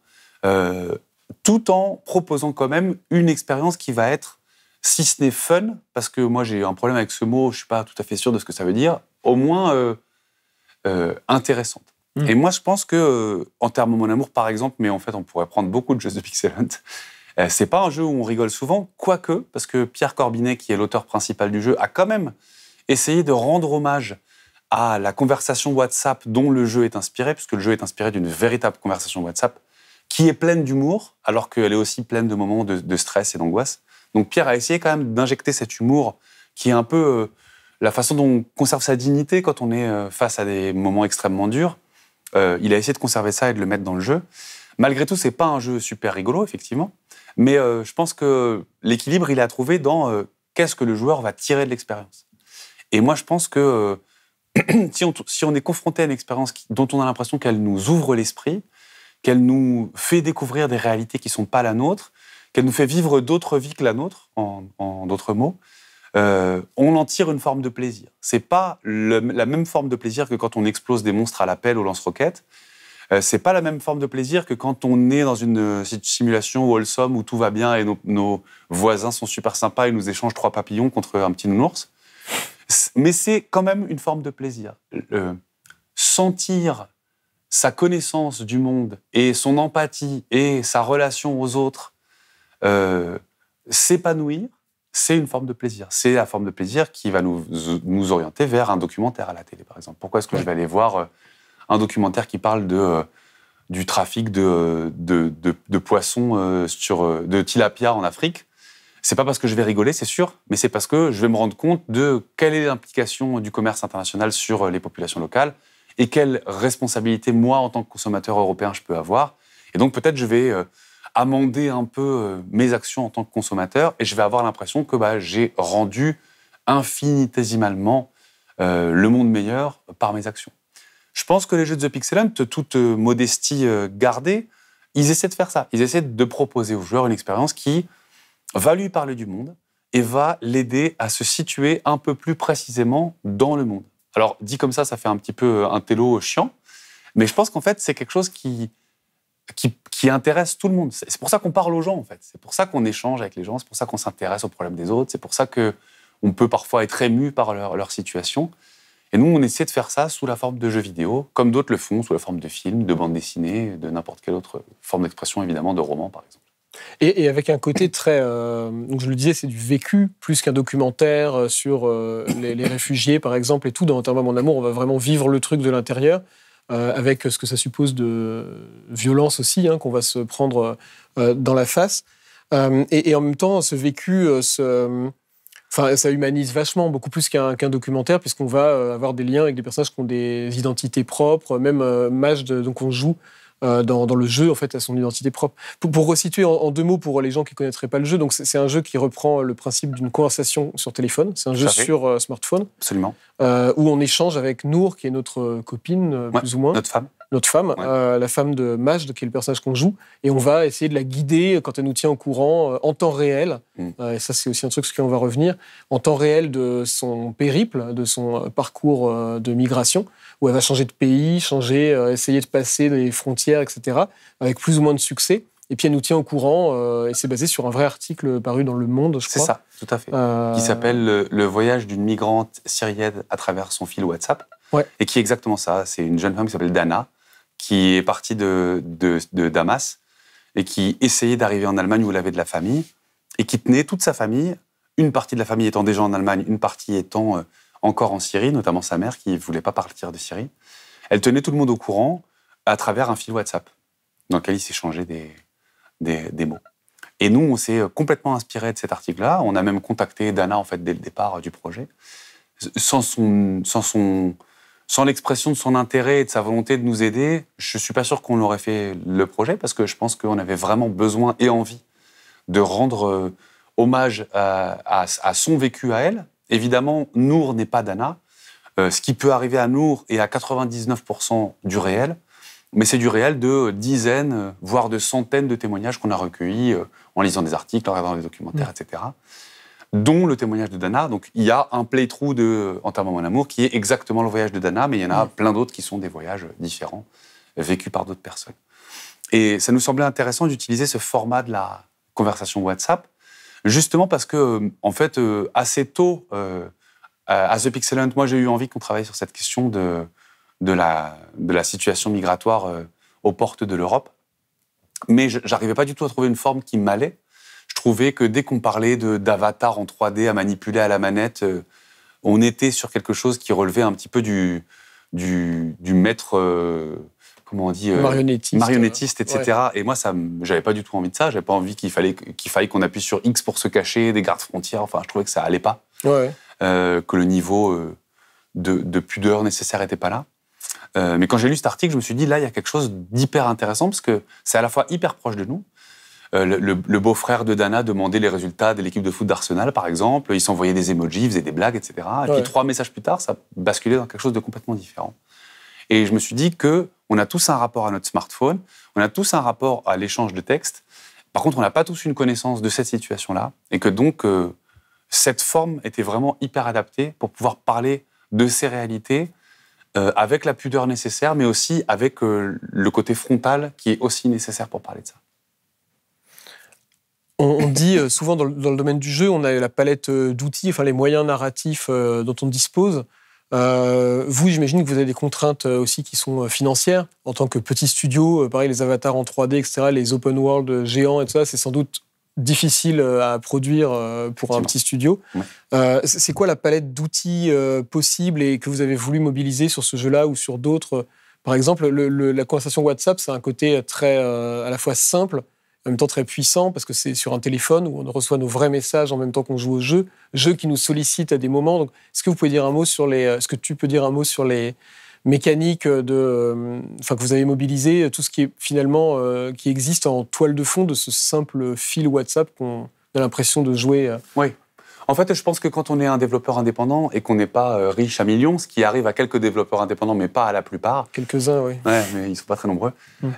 tout en proposant quand même une expérience qui va être, si ce n'est fun, parce que moi j'ai un problème avec ce mot, je ne suis pas tout à fait sûr de ce que ça veut dire, au moins intéressante. Et moi je pense que, en termes de mon amour par exemple, mais en fait on pourrait prendre beaucoup de jeux de pixel hunt, c'est pas un jeu où on rigole souvent, quoique, parce que Pierre Corbinet, qui est l'auteur principal du jeu, a quand même essayé de rendre hommage à la conversation WhatsApp dont le jeu est inspiré, puisque le jeu est inspiré d'une véritable conversation WhatsApp, qui est pleine d'humour, alors qu'elle est aussi pleine de moments de stress et d'angoisse. Donc Pierre a essayé quand même d'injecter cet humour, qui est un peu la façon dont on conserve sa dignité quand on est face à des moments extrêmement durs. Il a essayé de conserver ça et de le mettre dans le jeu. Malgré tout, c'est pas un jeu super rigolo, effectivement, mais je pense que l'équilibre, il est à trouver dans qu'est-ce que le joueur va tirer de l'expérience. Et moi, je pense que si on est confronté à une expérience dont on a l'impression qu'elle nous ouvre l'esprit, qu'elle nous fait découvrir des réalités qui ne sont pas la nôtre, qu'elle nous fait vivre d'autres vies que la nôtre, en d'autres mots, on en tire une forme de plaisir. C'est pas la même forme de plaisir que quand on explose des monstres à la pelle au lance-roquettes. C'est pas la même forme de plaisir que quand on est dans une simulation wholesome où tout va bien et nos voisins sont super sympas et nous échangent 3 papillons contre un petit nounours. Mais c'est quand même une forme de plaisir. Sentir sa connaissance du monde et son empathie et sa relation aux autres s'épanouir, c'est une forme de plaisir. C'est la forme de plaisir qui va nous orienter vers un documentaire à la télé, par exemple. Pourquoi est-ce que je vais aller voir un documentaire qui parle du trafic de poissons, de tilapia en Afrique? C'est pas parce que je vais rigoler, c'est sûr, mais c'est parce que je vais me rendre compte de quelle est l'implication du commerce international sur les populations locales et quelle responsabilité, moi, en tant que consommateur européen, je peux avoir. Et donc, peut-être, je vais amender un peu mes actions en tant que consommateur et je vais avoir l'impression que j'ai rendu infinitésimalement le monde meilleur par mes actions. Je pense que les jeux de The Pixel Hunt, toute modestie gardée, ils essaient de faire ça. Ils essaient de proposer aux joueurs une expérience qui va lui parler du monde et va l'aider à se situer un peu plus précisément dans le monde. Alors, dit comme ça fait un petit peu un télo chiant, mais je pense qu'en fait, c'est quelque chose qui intéresse tout le monde. C'est pour ça qu'on parle aux gens, en fait. C'est pour ça qu'on échange avec les gens, c'est pour ça qu'on s'intéresse aux problèmes des autres, c'est pour ça qu'on peut parfois être ému par leur situation. Et nous, on essaie de faire ça sous la forme de jeux vidéo, comme d'autres le font, sous la forme de films, de bandes dessinées, de n'importe quelle autre forme d'expression, évidemment, de romans, par exemple. Et avec un côté très... donc je le disais, c'est du vécu, plus qu'un documentaire sur les réfugiés, par exemple, et tout. Dans Terme à mon amour, on va vraiment vivre le truc de l'intérieur, avec ce que ça suppose de violence aussi, qu'on va se prendre dans la face. Et en même temps, ce vécu... ça humanise vachement, beaucoup plus qu'un documentaire, puisqu'on va avoir des liens avec des personnages qui ont des identités propres, même Majd, donc on joue dans le jeu, en fait, à son identité propre. Pour resituer en 2 mots pour les gens qui ne connaîtraient pas le jeu, donc c'est un jeu qui reprend le principe d'une conversation sur téléphone. C'est un jeu sur smartphone. Absolument. Où on échange avec Nour, qui est notre copine, plus ou moins. Notre femme. La femme de Majd, qui est le personnage qu'on joue, et on va essayer de la guider quand elle nous tient au courant en temps réel. Et ça, c'est aussi un truc sur lequel on va revenir, en temps réel de son périple, de son parcours de migration, où elle va changer de pays, essayer de passer des frontières, etc., avec plus ou moins de succès. Et puis elle nous tient au courant, et c'est basé sur un vrai article paru dans Le Monde, je crois. C'est ça, tout à fait. Qui s'appelle le voyage d'une migrante syrienne à travers son fil WhatsApp. Ouais. Et qui est exactement ça. C'est une jeune femme qui s'appelle Dana, qui est partie de Damas, et qui essayait d'arriver en Allemagne où elle avait de la famille, et qui tenait toute sa famille, une partie de la famille étant déjà en Allemagne, une partie étant encore en Syrie, notamment sa mère qui ne voulait pas partir de Syrie. Elle tenait tout le monde au courant à travers un fil WhatsApp, dans lequel il s'échangeait des mots. Et nous, on s'est complètement inspiré de cet article-là. On a même contacté Dana, en fait, dès le départ du projet. Sans l'expression de son intérêt et de sa volonté de nous aider, je ne suis pas sûr qu'on aurait fait le projet, parce que je pense qu'on avait vraiment besoin et envie de rendre hommage à son vécu à elle. Évidemment, Nour n'est pas Dana. Ce qui peut arriver à Nour est à 99% du réel, mais c'est du réel de dizaines, voire de centaines de témoignages qu'on a recueillis en lisant des articles, en regardant des documentaires, etc., dont le témoignage de Dana. Donc il y a un playthrough de Enterrement mon amour qui est exactement le voyage de Dana, mais il y en a plein d'autres qui sont des voyages différents, vécus par d'autres personnes. Et ça nous semblait intéressant d'utiliser ce format de la conversation WhatsApp, justement parce que, en fait, assez tôt, à The Pixel Hunt, moi j'ai eu envie qu'on travaille sur cette question de la situation migratoire aux portes de l'Europe. Mais j'arrivais pas du tout à trouver une forme qui m'allait. Je trouvais que dès qu'on parlait d'avatar en 3D à manipuler à la manette, on était sur quelque chose qui relevait un petit peu du maître, comment on dit, marionnettiste, etc. Ouais. Et moi, j'avais pas du tout envie de ça. J'avais pas envie qu'il fallait qu'on appuie sur X pour se cacher, des gardes frontières. Enfin, je trouvais que ça allait pas, que le niveau de pudeur nécessaire était pas là. Mais quand j'ai lu cet article, je me suis dit, là, il y a quelque chose d'hyper intéressant, parce que c'est à la fois hyper proche de nous. Le beau-frère de Dana demandait les résultats de l'équipe de foot d'Arsenal, par exemple. Il s'envoyait des emojis, il faisait des blagues, etc. Et puis 3 messages plus tard, ça basculait dans quelque chose de complètement différent. Et je me suis dit qu'on a tous un rapport à notre smartphone, on a tous un rapport à l'échange de textes. Par contre, on n'a pas tous une connaissance de cette situation-là. Et que donc, cette forme était vraiment hyper adaptée pour pouvoir parler de ces réalités avec la pudeur nécessaire, mais aussi avec le côté frontal qui est aussi nécessaire pour parler de ça. On dit souvent dans le domaine du jeu, on a la palette d'outils, enfin les moyens narratifs dont on dispose. Vous, j'imagine que vous avez des contraintes aussi qui sont financières. En tant que petit studio, pareil, les avatars en 3D, etc., les open world géants et tout ça, c'est sans doute difficile à produire pour un petit studio. Ouais. C'est quoi la palette d'outils possibles et que vous avez voulu mobiliser sur ce jeu-là ou sur d'autres? Par exemple, la conversation WhatsApp, c'est un côté très à la fois simple, en même temps très puissant, parce que c'est sur un téléphone où on reçoit nos vrais messages en même temps qu'on joue au jeu qui nous sollicite à des moments. Donc, est-ce que vous pouvez dire un mot sur est-ce que tu peux dire un mot sur les mécaniques que vous avez mobilisées, tout ce qui est finalement qui existe en toile de fond de ce simple fil WhatsApp qu'on a l'impression de jouer. Oui. En fait, je pense que quand on est un développeur indépendant et qu'on n'est pas riche à millions, ce qui arrive à quelques développeurs indépendants, mais pas à la plupart. Quelques-uns, oui. Ouais, mais ils ne sont pas très nombreux.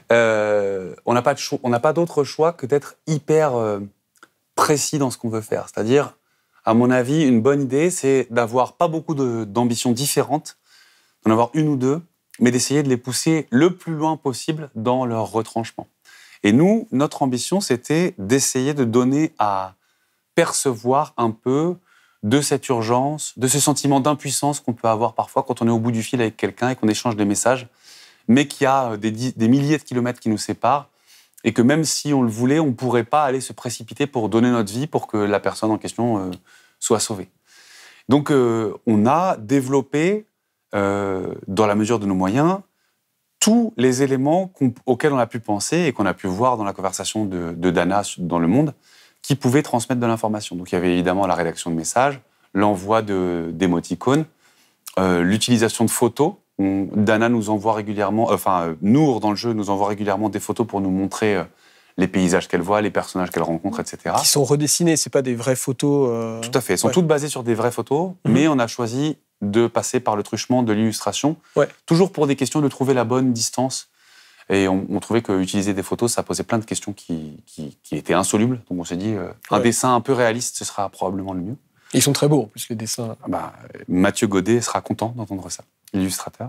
On n'a pas d'autre choix que d'être hyper précis dans ce qu'on veut faire. C'est-à-dire, à mon avis, une bonne idée, c'est d'avoir pas beaucoup d'ambitions différentes, d'en avoir une ou deux, mais d'essayer de les pousser le plus loin possible dans leur retranchement. Et nous, notre ambition, c'était d'essayer de donner à percevoir un peu de cette urgence, de ce sentiment d'impuissance qu'on peut avoir parfois quand on est au bout du fil avec quelqu'un et qu'on échange des messages, mais qu'il y a des milliers de kilomètres qui nous séparent et que même si on le voulait, on ne pourrait pas aller se précipiter pour donner notre vie pour que la personne en question soit sauvée. Donc on a développé, dans la mesure de nos moyens, tous les éléments auxquels on a pu penser et qu'on a pu voir dans la conversation de Dana dans Le Monde, qui pouvaient transmettre de l'information. Donc il y avait évidemment la rédaction de messages, l'envoi d'émoticônes, l'utilisation de photos. Dana nous envoie régulièrement, Nour dans le jeu nous envoie régulièrement des photos pour nous montrer les paysages qu'elle voit, les personnages qu'elle rencontre, etc. Qui sont redessinés, c'est pas des vraies photos. Tout à fait, elles sont toutes basées sur des vraies photos, mais on a choisi de passer par le truchement de l'illustration, toujours pour des questions de trouver la bonne distance. Et on trouvait qu'utiliser des photos, ça posait plein de questions qui étaient insolubles. Donc on s'est dit, un dessin un peu réaliste, ce sera probablement le mieux. Ils sont très beaux, en plus, les dessins. Mathieu Godet sera content d'entendre ça, l'illustrateur.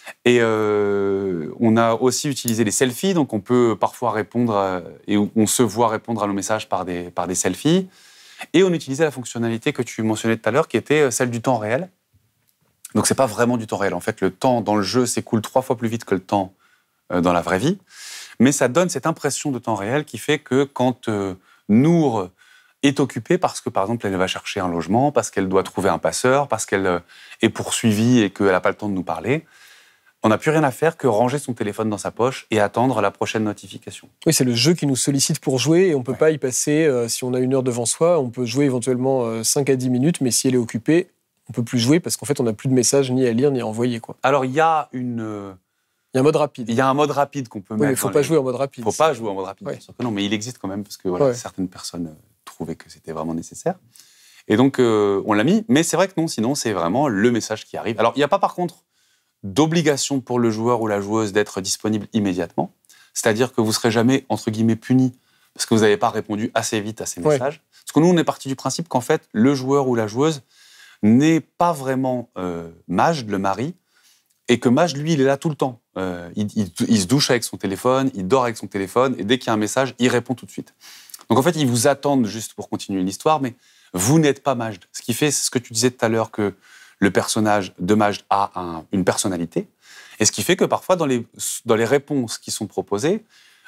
Et on a aussi utilisé les selfies, donc on peut parfois répondre, et on se voit répondre à nos messages par des selfies. Et on utilisait la fonctionnalité que tu mentionnais tout à l'heure, qui était celle du temps réel. Donc c'est pas vraiment du temps réel. En fait, le temps dans le jeu s'écoule 3 fois plus vite que le temps dans la vraie vie. Mais ça donne cette impression de temps réel qui fait que quand Nour est occupée parce que, par exemple, elle va chercher un logement, parce qu'elle doit trouver un passeur, parce qu'elle est poursuivie et qu'elle n'a pas le temps de nous parler, on n'a plus rien à faire que ranger son téléphone dans sa poche et attendre la prochaine notification. Oui, c'est le jeu qui nous sollicite pour jouer et on ne peut pas y passer, si on a 1 heure devant soi, on peut jouer éventuellement 5 à 10 minutes, mais si elle est occupée, on ne peut plus jouer parce qu'en fait, on n'a plus de messages ni à lire ni à envoyer, quoi. Alors, il y a un mode rapide. Il y a un mode rapide qu'on peut mettre. Mais il ne faut pas jouer en mode rapide. Il ne faut pas jouer en mode rapide, bien sûr que non, mais il existe quand même parce que certaines personnes trouvaient que c'était vraiment nécessaire. Et donc, on l'a mis. Mais c'est vrai que non, sinon, c'est vraiment le message qui arrive. Alors, il n'y a pas, par contre, d'obligation pour le joueur ou la joueuse d'être disponible immédiatement. C'est-à-dire que vous ne serez jamais, entre guillemets, puni parce que vous n'avez pas répondu assez vite à ces messages. Parce que nous, on est parti du principe qu'en fait, le joueur ou la joueuse n'est pas vraiment Majd, le mari, et que Majd, lui, il est là tout le temps. Il se douche avec son téléphone, il dort avec son téléphone, et dès qu'il y a un message, il répond tout de suite. Donc en fait, ils vous attendent juste pour continuer l'histoire, mais vous n'êtes pas Majd. Ce qui fait, c'est ce que tu disais tout à l'heure, que le personnage de Majd a une personnalité, et ce qui fait que parfois, dans les réponses qui sont proposées,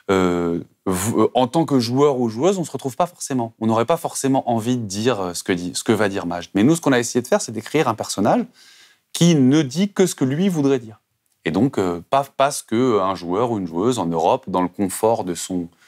en tant que joueur ou joueuse, on ne se retrouve pas forcément. On n'aurait pas forcément envie de dire ce que va dire Majd. Mais nous, ce qu'on a essayé de faire, c'est d'écrire un personnage qui ne dit que ce que lui voudrait dire. Et donc, pas ce qu'un joueur ou une joueuse en Europe, dans le confort de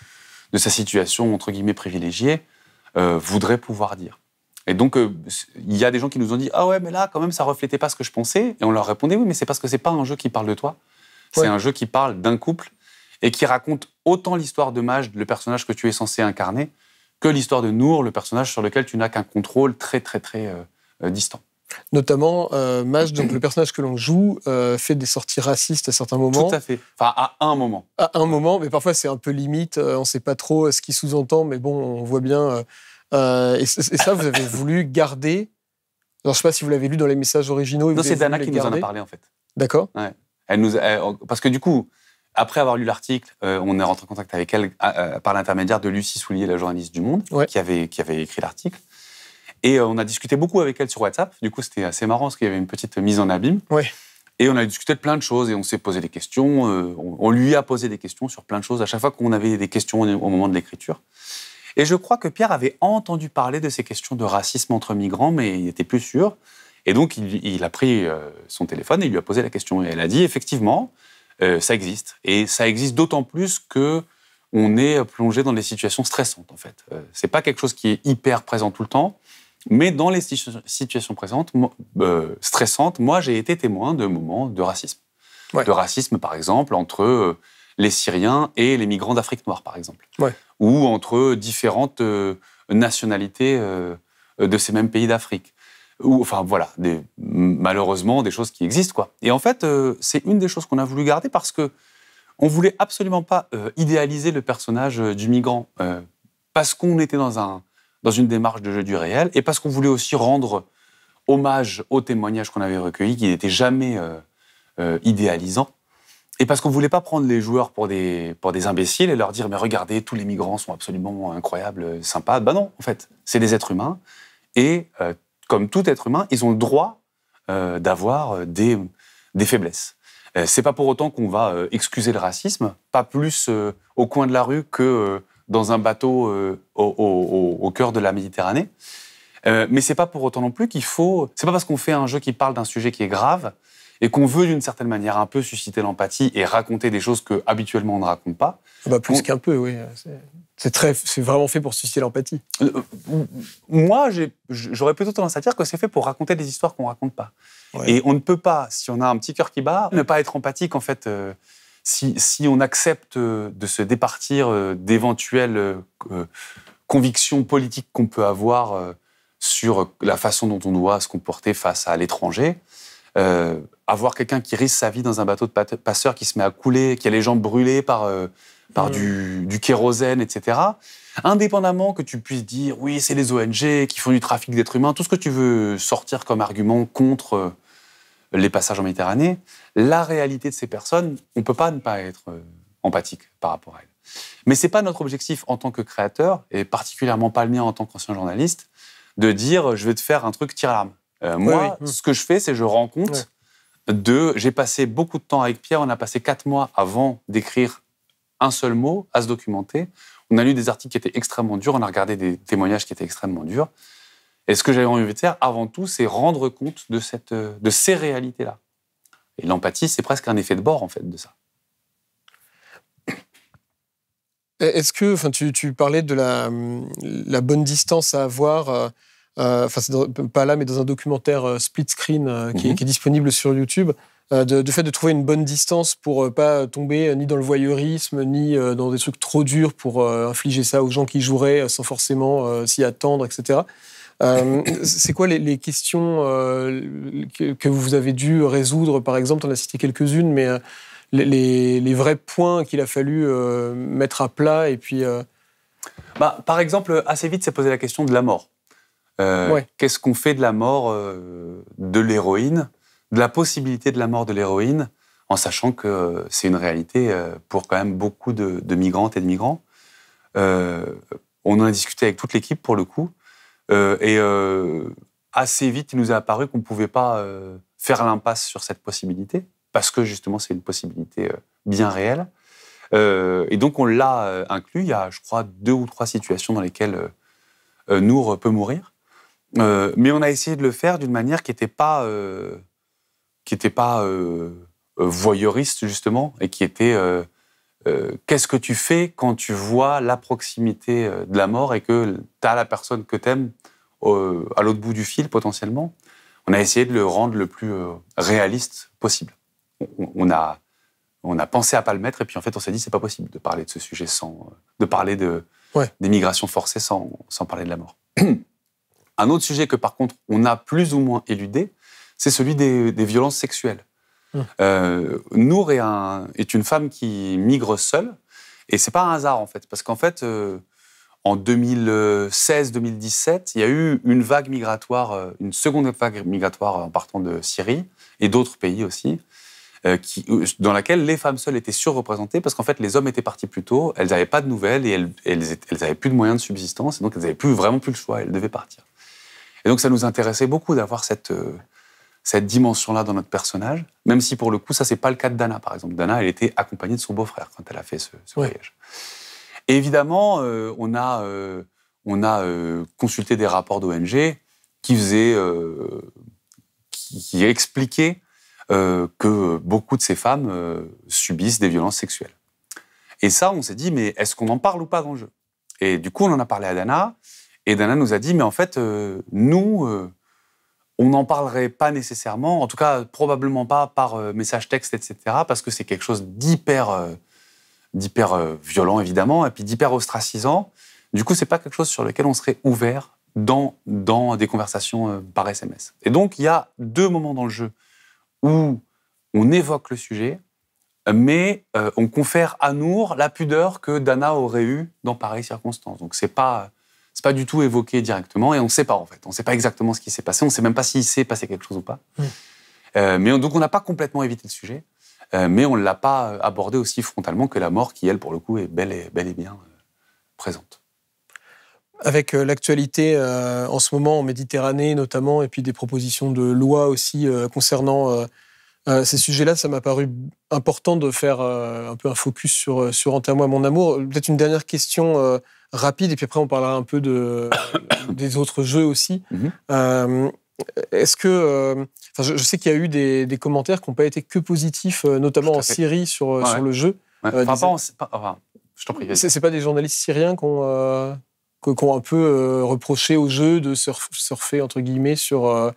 sa situation, entre guillemets, privilégiée, voudrait pouvoir dire. Et donc, il y a des gens qui nous ont dit « Ah ouais, mais là, quand même, ça ne reflétait pas ce que je pensais. » Et on leur répondait « Oui, mais c'est parce que ce n'est pas un jeu qui parle de toi. C'est un jeu qui parle d'un couple et qui raconte autant l'histoire de Majd, le personnage que tu es censé incarner, que l'histoire de Nour, le personnage sur lequel tu n'as qu'un contrôle très, très, très distant. » Notamment, Majd, donc le personnage que l'on joue, fait des sorties racistes à certains moments. Tout à fait. Enfin, à un moment. À un moment, mais parfois c'est un peu limite, on ne sait pas trop ce qu'il sous-entend, mais bon, on voit bien... et ça, vous avez voulu garder... Alors, je ne sais pas si vous l'avez lu dans les messages originaux. Non, c'est Dana qui nous en a parlé, en fait. D'accord. Ouais. Parce que du coup, après avoir lu l'article, on est rentré en contact avec elle par l'intermédiaire de Lucie Soulier, la journaliste du Monde, qui avait écrit l'article. Et on a discuté beaucoup avec elle sur WhatsApp. Du coup, c'était assez marrant parce qu'il y avait une petite mise en abîme. Ouais. Et on a discuté de plein de choses et on s'est posé des questions. On lui a posé des questions sur plein de choses à chaque fois qu'on avait des questions au moment de l'écriture. Et je crois que Pierre avait entendu parler de ces questions de racisme entre migrants, mais il n'était plus sûr. Et donc, il a pris son téléphone et il lui a posé la question. Et elle a dit, effectivement, ça existe. Et ça existe d'autant plus qu'on est plongé dans des situations stressantes, en fait. C'est pas quelque chose qui est hyper présent tout le temps, mais dans les situations stressantes, moi, j'ai été témoin de moments de racisme. Ouais. De racisme, par exemple, entre les Syriens et les migrants d'Afrique noire, par exemple. Ouais. Ou entre différentes nationalités de ces mêmes pays d'Afrique. Enfin, voilà, malheureusement, des choses qui existent, quoi. Et en fait, c'est une des choses qu'on a voulu garder parce que on voulait absolument pas idéaliser le personnage du migrant, parce qu'on était dans une démarche de jeu du réel, et parce qu'on voulait aussi rendre hommage aux témoignages qu'on avait recueillis, qui n'étaient jamais idéalisants, et parce qu'on ne voulait pas prendre les joueurs pour des imbéciles et leur dire « mais regardez, tous les migrants sont absolument incroyables, sympas ». Ben non, en fait, c'est des êtres humains, et comme tout être humain, ils ont le droit d'avoir des faiblesses. C'est pas pour autant qu'on va excuser le racisme, pas plus au coin de la rue que dans un bateau au cœur de la Méditerranée. Mais c'est pas pour autant non plus qu'il faut... C'est pas parce qu'on fait un jeu qui parle d'un sujet qui est grave et qu'on veut d'une certaine manière un peu susciter l'empathie et raconter des choses que habituellement on ne raconte pas. Bah plus qu'un peu, oui. C'est vraiment fait pour susciter l'empathie. Moi, j'aurais plutôt tendance à dire que c'est fait pour raconter des histoires qu'on ne raconte pas. Ouais. Et on ne peut pas, si on a un petit cœur qui bat, ne pas être empathique, en fait, si on accepte de se départir d'éventuelles convictions politiques qu'on peut avoir sur la façon dont on doit se comporter face à l'étranger. Avoir quelqu'un qui risque sa vie dans un bateau de passeurs qui se met à couler, qui a les jambes brûlées par du kérosène, etc. Indépendamment que tu puisses dire, oui, c'est les ONG qui font du trafic d'êtres humains, tout ce que tu veux sortir comme argument contre les passages en Méditerranée, la réalité de ces personnes, on ne peut pas ne pas être empathique par rapport à elles. Mais ce n'est pas notre objectif en tant que créateur, et particulièrement pas le mien en tant qu'ancien journaliste, de dire je vais te faire un truc tire-larme. Moi, ce que je fais, c'est je rends compte j'ai passé beaucoup de temps avec Pierre, on a passé 4 mois avant d'écrire un seul mot, à se documenter. On a lu des articles qui étaient extrêmement durs, on a regardé des témoignages qui étaient extrêmement durs. Et ce que j'avais envie de faire, avant tout, c'est rendre compte de ces réalités-là. Et l'empathie, c'est presque un effet de bord, en fait, de ça. Est-ce que, tu parlais de la bonne distance à avoir, pas là, mais dans un documentaire split screen qui est disponible sur YouTube, du fait de trouver une bonne distance pour pas tomber ni dans le voyeurisme, ni dans des trucs trop durs pour infliger ça aux gens qui joueraient sans forcément s'y attendre, etc. C'est quoi les questions que vous avez dû résoudre, par exemple? On a cité quelques-unes, mais les vrais points qu'il a fallu mettre à plat et puis... Par exemple, assez vite, s'est posé la question de la mort. Qu'est-ce qu'on fait de la mort de l'héroïne, de la possibilité de la mort de l'héroïne, en sachant que c'est une réalité pour quand même beaucoup de migrantes et de migrants. On en a discuté avec toute l'équipe, pour le coup, et assez vite, il nous est apparu qu'on ne pouvait pas faire l'impasse sur cette possibilité, parce que justement, c'est une possibilité bien réelle. Et donc, on l'a inclus. Il y a, je crois, 2 ou 3 situations dans lesquelles Nour peut mourir. Mais on a essayé de le faire d'une manière qui n'était pas, voyeuriste, justement, et qui était qu'est-ce que tu fais quand tu vois la proximité de la mort et que tu as la personne que tu aimes à l'autre bout du fil, potentiellement. On a essayé de le rendre le plus réaliste possible. On a pensé à pas le mettre, et puis en fait, on s'est dit c'est pas possible de parler de ce sujet de parler des migrations forcées sans parler de la mort. Un autre sujet que, par contre, on a plus ou moins éludé, c'est celui des violences sexuelles. Nour est une femme qui migre seule, et c'est pas un hasard, en fait, parce qu'en fait, en 2016-2017, il y a eu une vague migratoire, une seconde vague migratoire en partant de Syrie, et d'autres pays aussi, dans laquelle les femmes seules étaient surreprésentées, parce qu'en fait, les hommes étaient partis plus tôt, elles n'avaient pas de nouvelles, et elles n'avaient plus de moyens de subsistance, et donc elles n'avaient vraiment plus le choix, elles devaient partir. Et donc ça nous intéressait beaucoup d'avoir cette dimension-là dans notre personnage, même si pour le coup, ça, c'est pas le cas de Dana, par exemple. Dana, elle était accompagnée de son beau-frère quand elle a fait ce voyage. Et évidemment, on a consulté des rapports d'ONG qui expliquaient que beaucoup de ces femmes subissent des violences sexuelles. Et ça, on s'est dit, mais est-ce qu'on en parle ou pas dans le jeu? Et du coup, on en a parlé à Dana, et Dana nous a dit, mais en fait, nous, on n'en parlerait pas nécessairement, en tout cas, probablement pas par message texte, etc., parce que c'est quelque chose d'hyper violent, évidemment, et puis d'hyper ostracisant. Du coup, c'est pas quelque chose sur lequel on serait ouvert dans des conversations par SMS. Et donc, il y a 2 moments dans le jeu où on évoque le sujet, mais on confère à Nour la pudeur que Dana aurait eue dans pareilles circonstances. Donc, c'est pas du tout évoqué directement, et on ne sait pas, en fait. On ne sait pas exactement ce qui s'est passé, on ne sait même pas s'il s'est passé quelque chose ou pas. Donc, on n'a pas complètement évité le sujet, mais on ne l'a pas abordé aussi frontalement que la mort, qui, elle, pour le coup, est bel et bien présente. Avec l'actualité en ce moment en Méditerranée notamment, et puis des propositions de loi aussi concernant ces sujets-là, ça m'a paru important de faire un peu un focus sur Enterre-moi mon amour. Peut-être une dernière question rapide, et puis après on parlera un peu des autres jeux aussi. Est-ce que... je sais qu'il y a eu des commentaires qui n'ont pas été que positifs, notamment en Syrie sur le jeu. Je t'en prie. C'est pas des journalistes syriens qui ont un peu reproché au jeu de surfer, entre guillemets, sur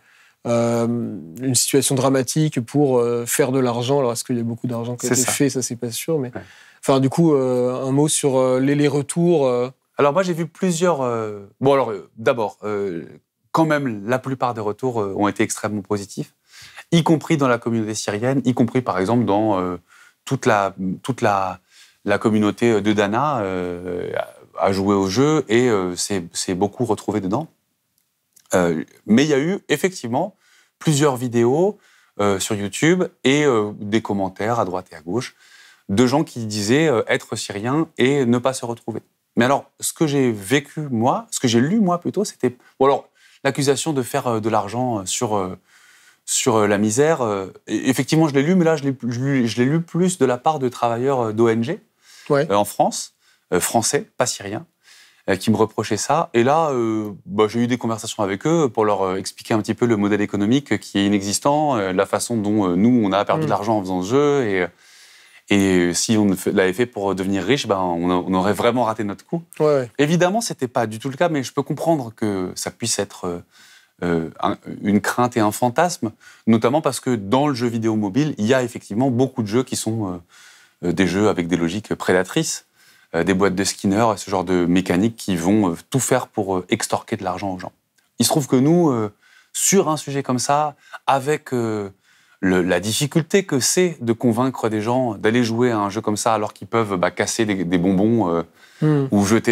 une situation dramatique pour faire de l'argent. Alors, est-ce qu'il y a beaucoup d'argent qui a été fait? Ça, c'est pas sûr. Mais... Enfin, du coup, un mot sur les retours. Alors, moi, j'ai vu plusieurs... d'abord, quand même, la plupart des retours ont été extrêmement positifs, y compris dans la communauté syrienne, y compris, par exemple, dans toute la communauté de Dana a joué au jeu et s'est beaucoup retrouvé dedans. Mais il y a eu effectivement plusieurs vidéos sur YouTube et des commentaires à droite et à gauche de gens qui disaient être syrien et ne pas se retrouver. Mais alors, ce que j'ai vécu, moi, ce que j'ai lu, moi, plutôt, c'était... Bon, alors, l'accusation de faire de l'argent sur la misère, effectivement, je l'ai lu, mais là, je l'ai lu plus de la part de travailleurs d'ONG en France, français, pas syriens, qui me reprochaient ça. Et là, j'ai eu des conversations avec eux pour leur expliquer un petit peu le modèle économique qui est inexistant, la façon dont nous, on a perdu de l'argent en faisant ce jeu, et si on l'avait fait pour devenir riche, on aurait vraiment raté notre coup. Ouais. Évidemment, c'était pas du tout le cas, mais je peux comprendre que ça puisse être une crainte et un fantasme, notamment parce que dans le jeu vidéo mobile, il y a effectivement beaucoup de jeux qui sont des jeux avec des logiques prédatrices, des boîtes de skinners, ce genre de mécaniques qui vont tout faire pour extorquer de l'argent aux gens. Il se trouve que nous, sur un sujet comme ça, avec la difficulté que c'est de convaincre des gens d'aller jouer à un jeu comme ça alors qu'ils peuvent casser des bonbons ou jeter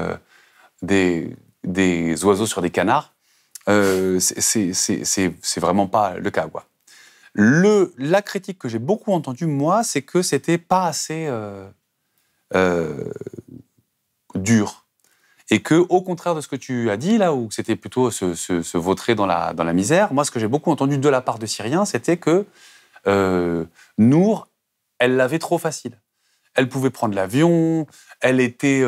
des oiseaux sur des canards, c'est vraiment pas le cas, quoi. La critique que j'ai beaucoup entendue, moi, c'est que c'était pas assez dur. Et que, au contraire de ce que tu as dit, là, où c'était plutôt se vautrer dans la misère, moi, ce que j'ai beaucoup entendu de la part de Syriens, c'était que Nour, elle l'avait trop facile. Elle pouvait prendre l'avion, elle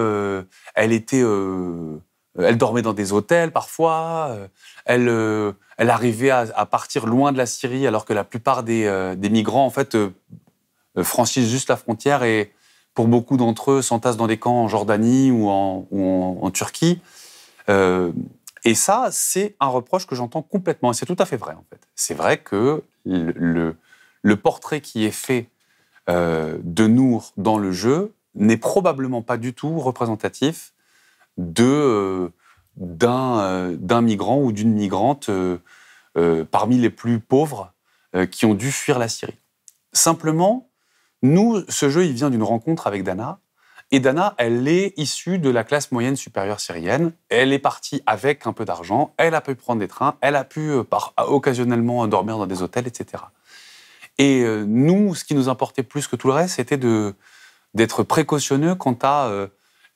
dormait dans des hôtels, parfois, elle arrivait à partir loin de la Syrie, alors que la plupart des migrants, en fait, franchissent juste la frontière et, pour beaucoup d'entre eux, s'entassent dans des camps en Jordanie ou en Turquie. Et ça, c'est un reproche que j'entends complètement. Et c'est tout à fait vrai, en fait. C'est vrai que le portrait qui est fait de Nour dans le jeu n'est probablement pas du tout représentatif d'un migrant ou d'une migrante parmi les plus pauvres qui ont dû fuir la Syrie. Simplement, nous, ce jeu, il vient d'une rencontre avec Dana. Et Dana, elle est issue de la classe moyenne supérieure syrienne. Elle est partie avec un peu d'argent. Elle a pu prendre des trains. Elle a pu occasionnellement dormir dans des hôtels, etc. Et nous, ce qui nous importait plus que tout le reste, c'était d'être précautionneux quant à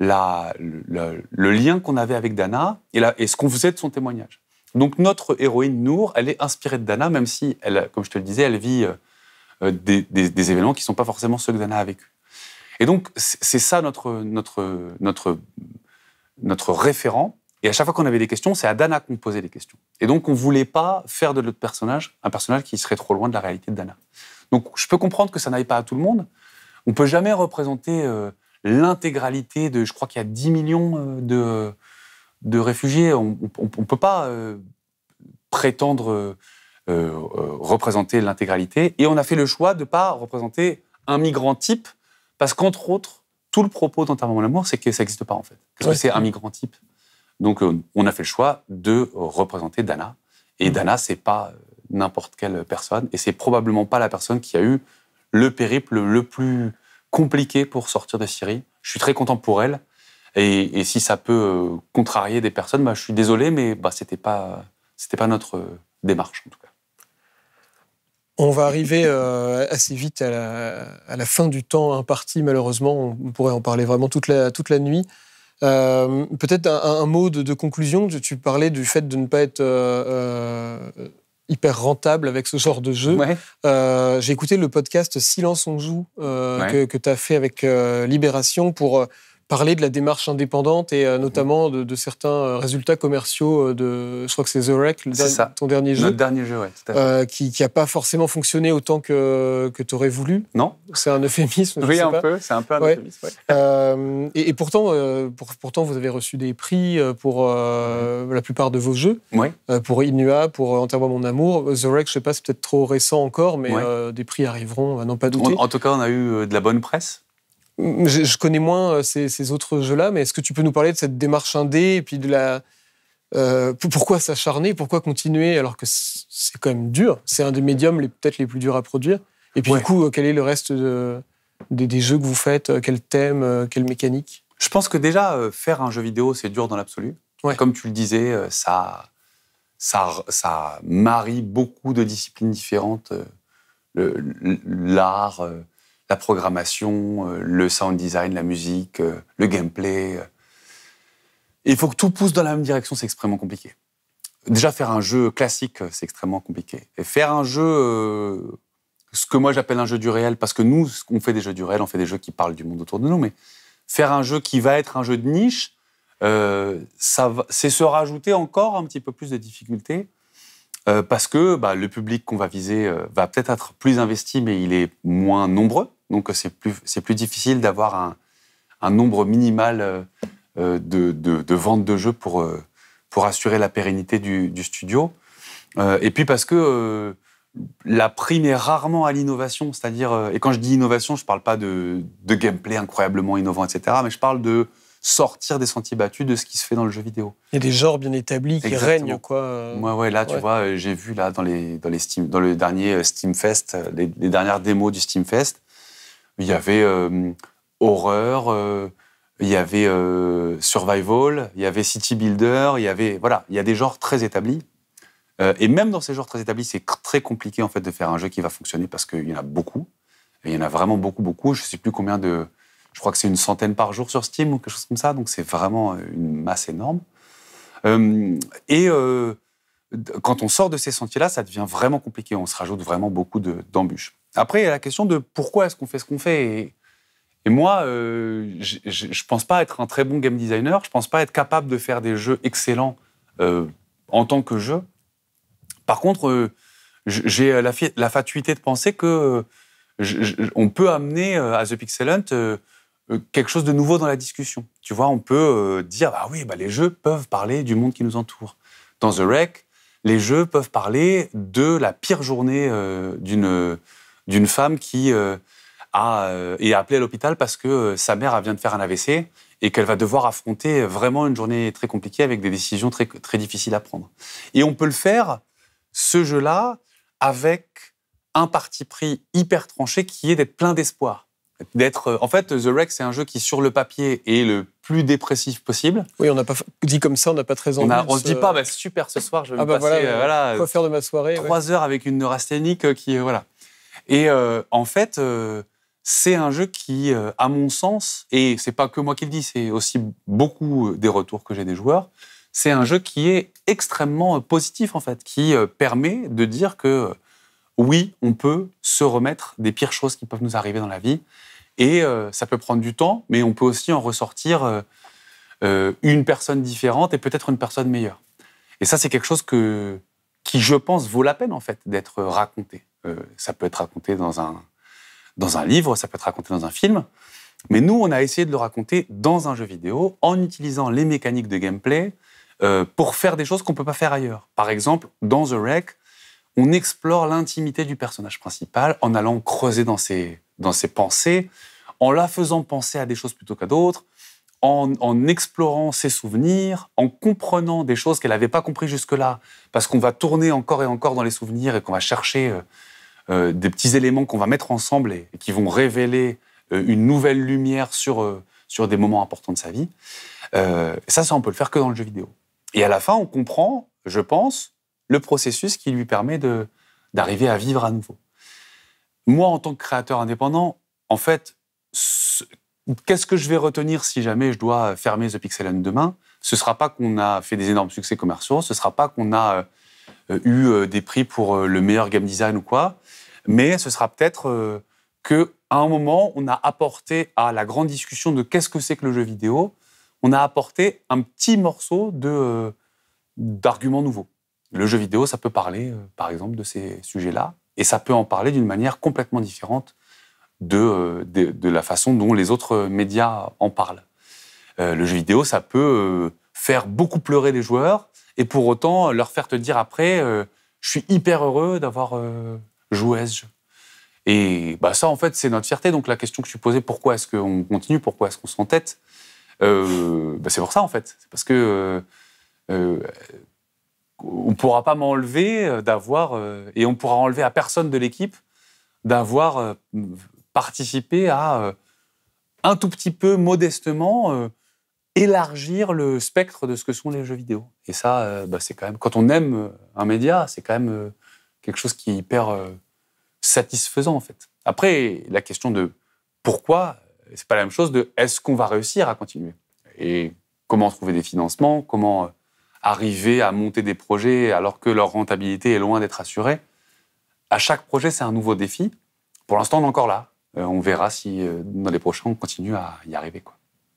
le lien qu'on avait avec Dana et ce qu'on faisait de son témoignage. Donc notre héroïne Nour, elle est inspirée de Dana, même si, comme je te le disais, elle vit des événements qui ne sont pas forcément ceux que Dana a vécu. Et donc, c'est ça notre référent. Et à chaque fois qu'on avait des questions, c'est à Dana qu'on posait des questions. Et donc, on ne voulait pas faire de notre personnage un personnage qui serait trop loin de la réalité de Dana. Donc, je peux comprendre que ça n'aille pas à tout le monde. On ne peut jamais représenter l'intégralité de... Je crois qu'il y a 10 millions de réfugiés. On ne peut pas prétendre... représenter l'intégralité. Et on a fait le choix de ne pas représenter un migrant type, parce qu'entre autres, tout le propos d'Enterrement l'amour, c'est que ça n'existe pas, en fait. Parce que c'est un migrant type. Donc, on a fait le choix de représenter Dana. Et Dana, c'est pas n'importe quelle personne. Et c'est probablement pas la personne qui a eu le périple le plus compliqué pour sortir de Syrie. Je suis très content pour elle. Et si ça peut contrarier des personnes, je suis désolé, mais c'était pas notre démarche, en tout cas. On va arriver assez vite à la fin du temps imparti, malheureusement. On pourrait en parler vraiment toute la nuit. Peut-être un mot de conclusion. Tu parlais du fait de ne pas être hyper rentable avec ce genre de jeu. Ouais. J'ai écouté le podcast Silence on joue que tu as fait avec Libération pour parler de la démarche indépendante et notamment de certains résultats commerciaux je crois que c'est The Wreck, ton dernier jeu. Notre dernier jeu, oui, tout à fait. Qui n'a pas forcément fonctionné autant que tu aurais voulu. Non. C'est un euphémisme. Oui, un peu. C'est un peu un euphémisme. Ouais. Et pourtant, vous avez reçu des prix pour la plupart de vos jeux. Ouais. Pour Inua, pour Enterre-moi mon amour. The Wreck, je ne sais pas, c'est peut-être trop récent encore, mais des prix arriveront, à n'en pas douter. En tout cas, on a eu de la bonne presse. Je connais moins ces autres jeux-là, mais est-ce que tu peux nous parler de cette démarche indé et puis de la... pourquoi s'acharner, pourquoi continuer alors que c'est quand même dur. C'est un des médiums peut-être les plus durs à produire. Et puis du coup, quel est le reste des jeux que vous faites? Quel thème, quelle mécanique? Je pense que déjà, faire un jeu vidéo, c'est dur dans l'absolu. Ouais. Comme tu le disais, ça ça marie beaucoup de disciplines différentes, l'art, la programmation, le sound design, la musique, le gameplay. Et il faut que tout pousse dans la même direction, c'est extrêmement compliqué. Déjà, faire un jeu classique, c'est extrêmement compliqué. Et faire un jeu, ce que moi j'appelle un jeu du réel, parce que nous, on fait des jeux du réel, on fait des jeux qui parlent du monde autour de nous, mais faire un jeu qui va être un jeu de niche, c'est se rajouter encore un petit peu plus de difficultés, parce que le public qu'on va viser va peut-être être plus investi, mais il est moins nombreux. Donc c'est plus difficile d'avoir un nombre minimal de ventes de jeux pour assurer la pérennité du studio. Et puis parce que la prime est rarement à l'innovation, c'est-à-dire, et quand je dis innovation, je ne parle pas de gameplay incroyablement innovant, etc., mais je parle de sortir des sentiers battus de ce qui se fait dans le jeu vidéo. Il y a des genres bien établis qui Exactement. règnent, quoi. Ouais, là, tu vois, j'ai vu là, dans le dernier Steam Fest, les dernières démos du Steam Fest, il y avait horreur, il y avait survival, il y avait city builder, il y a des genres très établis. Et même dans ces genres très établis, c'est très compliqué en fait de faire un jeu qui va fonctionner parce qu'il y en a beaucoup. Et il y en a vraiment beaucoup. Je ne sais plus combien de... Je crois que c'est une centaine par jour sur Steam ou quelque chose comme ça. Donc c'est vraiment une masse énorme. Quand on sort de ces sentiers-là, ça devient vraiment compliqué. On se rajoute vraiment beaucoup d'embûches. Après, il y a la question de pourquoi est-ce qu'on fait ce qu'on fait. Et moi, je ne pense pas être un très bon game designer. Je ne pense pas être capable de faire des jeux excellents en tant que jeu. Par contre, j'ai la fatuité de penser que on peut amener à The Pixel Hunt quelque chose de nouveau dans la discussion. Tu vois, on peut dire, les jeux peuvent parler du monde qui nous entoure. Dans The Wreck, les jeux peuvent parler de la pire journée d'une femme qui est appelée à l'hôpital parce que sa mère vient de faire un AVC et qu'elle va devoir affronter vraiment une journée très compliquée avec des décisions très, très difficiles à prendre. Et on peut le faire, ce jeu-là, avec un parti pris hyper tranché qui est d'être plein d'espoir. En fait, The Wreck, c'est un jeu qui, sur le papier, est le plus dépressif possible. Oui, on n'a pas dit comme ça, on n'a pas très envie. On se dit pas, super, ce soir, je vais me passer quoi faire de ma soirée 3 heures avec une neurasthénique qui... voilà. Et en fait, c'est un jeu qui, à mon sens, et c'est pas que moi qui le dis, c'est aussi beaucoup des retours que j'ai des joueurs, c'est un jeu qui est extrêmement positif, en fait, qui permet de dire que oui, on peut se remettre des pires choses qui peuvent nous arriver dans la vie. Et ça peut prendre du temps, mais on peut aussi en ressortir une personne différente et peut-être une personne meilleure. Et ça, c'est quelque chose qui, je pense, vaut la peine, en fait, d'être raconté. Ça peut être raconté dans un livre, ça peut être raconté dans un film. Mais nous, on a essayé de le raconter dans un jeu vidéo en utilisant les mécaniques de gameplay pour faire des choses qu'on ne peut pas faire ailleurs. Par exemple, dans The Wreck, on explore l'intimité du personnage principal en allant creuser dans ses pensées, en la faisant penser à des choses plutôt qu'à d'autres, en explorant ses souvenirs, en comprenant des choses qu'elle n'avait pas compris jusque-là, parce qu'on va tourner encore et encore dans les souvenirs et qu'on va chercher des petits éléments qu'on va mettre ensemble et qui vont révéler une nouvelle lumière sur des moments importants de sa vie. Ça, on peut le faire que dans le jeu vidéo. Et à la fin, on comprend, je pense, le processus qui lui permet d'arriver à vivre à nouveau. Moi, en tant que créateur indépendant, en fait, qu'est-ce que je vais retenir si jamais je dois fermer The Pixel Hunt demain ? Ce ne sera pas qu'on a fait des énormes succès commerciaux, ce ne sera pas qu'on a eu des prix pour le meilleur game design ou quoi, mais ce sera peut-être qu'à un moment, on a apporté à la grande discussion de qu'est-ce que c'est que le jeu vidéo, on a apporté un petit morceau d'arguments nouveaux. Le jeu vidéo, ça peut parler, par exemple, de ces sujets-là, et ça peut en parler d'une manière complètement différente de la façon dont les autres médias en parlent. Le jeu vidéo, ça peut faire beaucoup pleurer les joueurs, et pour autant leur faire te dire après je suis hyper heureux d'avoir joué à ce jeu. Et ça, en fait, c'est notre fierté. Donc la question que je suis posée, pourquoi est-ce qu'on continue, pourquoi est-ce qu'on s'entête, c'est pour ça, en fait. C'est parce que on ne pourra pas m'enlever d'avoir, et on ne pourra enlever à personne de l'équipe d'avoir participé à un tout petit peu, modestement, élargir le spectre de ce que sont les jeux vidéo. Et ça, c'est quand même, quand on aime un média, c'est quand même quelque chose qui est hyper satisfaisant, en fait. Après, la question de pourquoi, c'est pas la même chose de est-ce qu'on va réussir à continuer? Et comment trouver des financements, comment arriver à monter des projets alors que leur rentabilité est loin d'être assurée. À chaque projet, c'est un nouveau défi. Pour l'instant, on est encore là. On verra si dans les prochains, on continue à y arriver, quoi.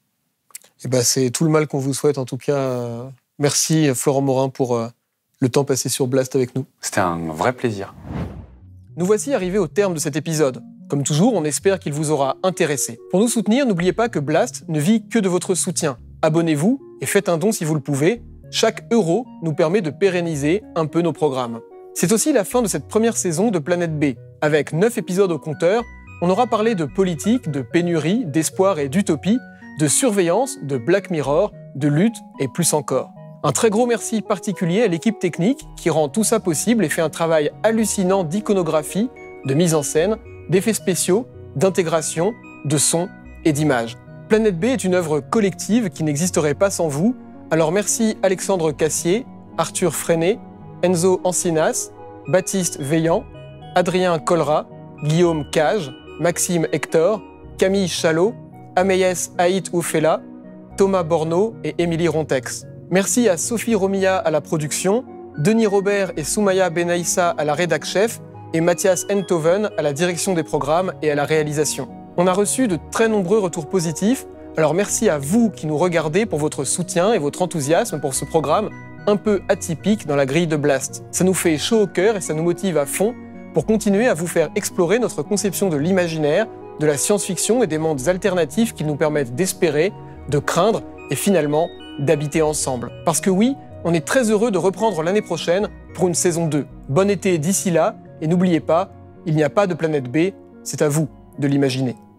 Et c'est tout le mal qu'on vous souhaite, en tout cas. Merci, Florent Morin, pour le temps passé sur Blast avec nous. C'était un vrai plaisir. Nous voici arrivés au terme de cet épisode. Comme toujours, on espère qu'il vous aura intéressé. Pour nous soutenir, n'oubliez pas que Blast ne vit que de votre soutien. Abonnez-vous et faites un don si vous le pouvez. Chaque euro nous permet de pérenniser un peu nos programmes. C'est aussi la fin de cette première saison de Planète B. Avec 9 épisodes au compteur, on aura parlé de politique, de pénurie, d'espoir et d'utopie, de surveillance, de Black Mirror, de lutte et plus encore. Un très gros merci particulier à l'équipe technique qui rend tout ça possible et fait un travail hallucinant d'iconographie, de mise en scène, d'effets spéciaux, d'intégration, de son et d'images. Planète B est une œuvre collective qui n'existerait pas sans vous, alors merci Alexandre Cassier, Arthur Freinet, Enzo Ancinas, Baptiste Veillant, Adrien Colra, Guillaume Cage, Maxime Hector, Camille Chalot, Ameyes Haït Oufela, Thomas Borneau et Émilie Rontex. Merci à Sophie Romilla à la production, Denis Robert et Soumaya Benaïssa à la rédac chef et Mathias Enthoven à la direction des programmes et à la réalisation. On a reçu de très nombreux retours positifs, alors merci à vous qui nous regardez pour votre soutien et votre enthousiasme pour ce programme un peu atypique dans la grille de Blast. Ça nous fait chaud au cœur et ça nous motive à fond pour continuer à vous faire explorer notre conception de l'imaginaire, de la science-fiction et des mondes alternatifs qui nous permettent d'espérer, de craindre et finalement d'habiter ensemble. Parce que oui, on est très heureux de reprendre l'année prochaine pour une saison 2. Bon été d'ici là, et n'oubliez pas, il n'y a pas de Planète B, c'est à vous de l'imaginer.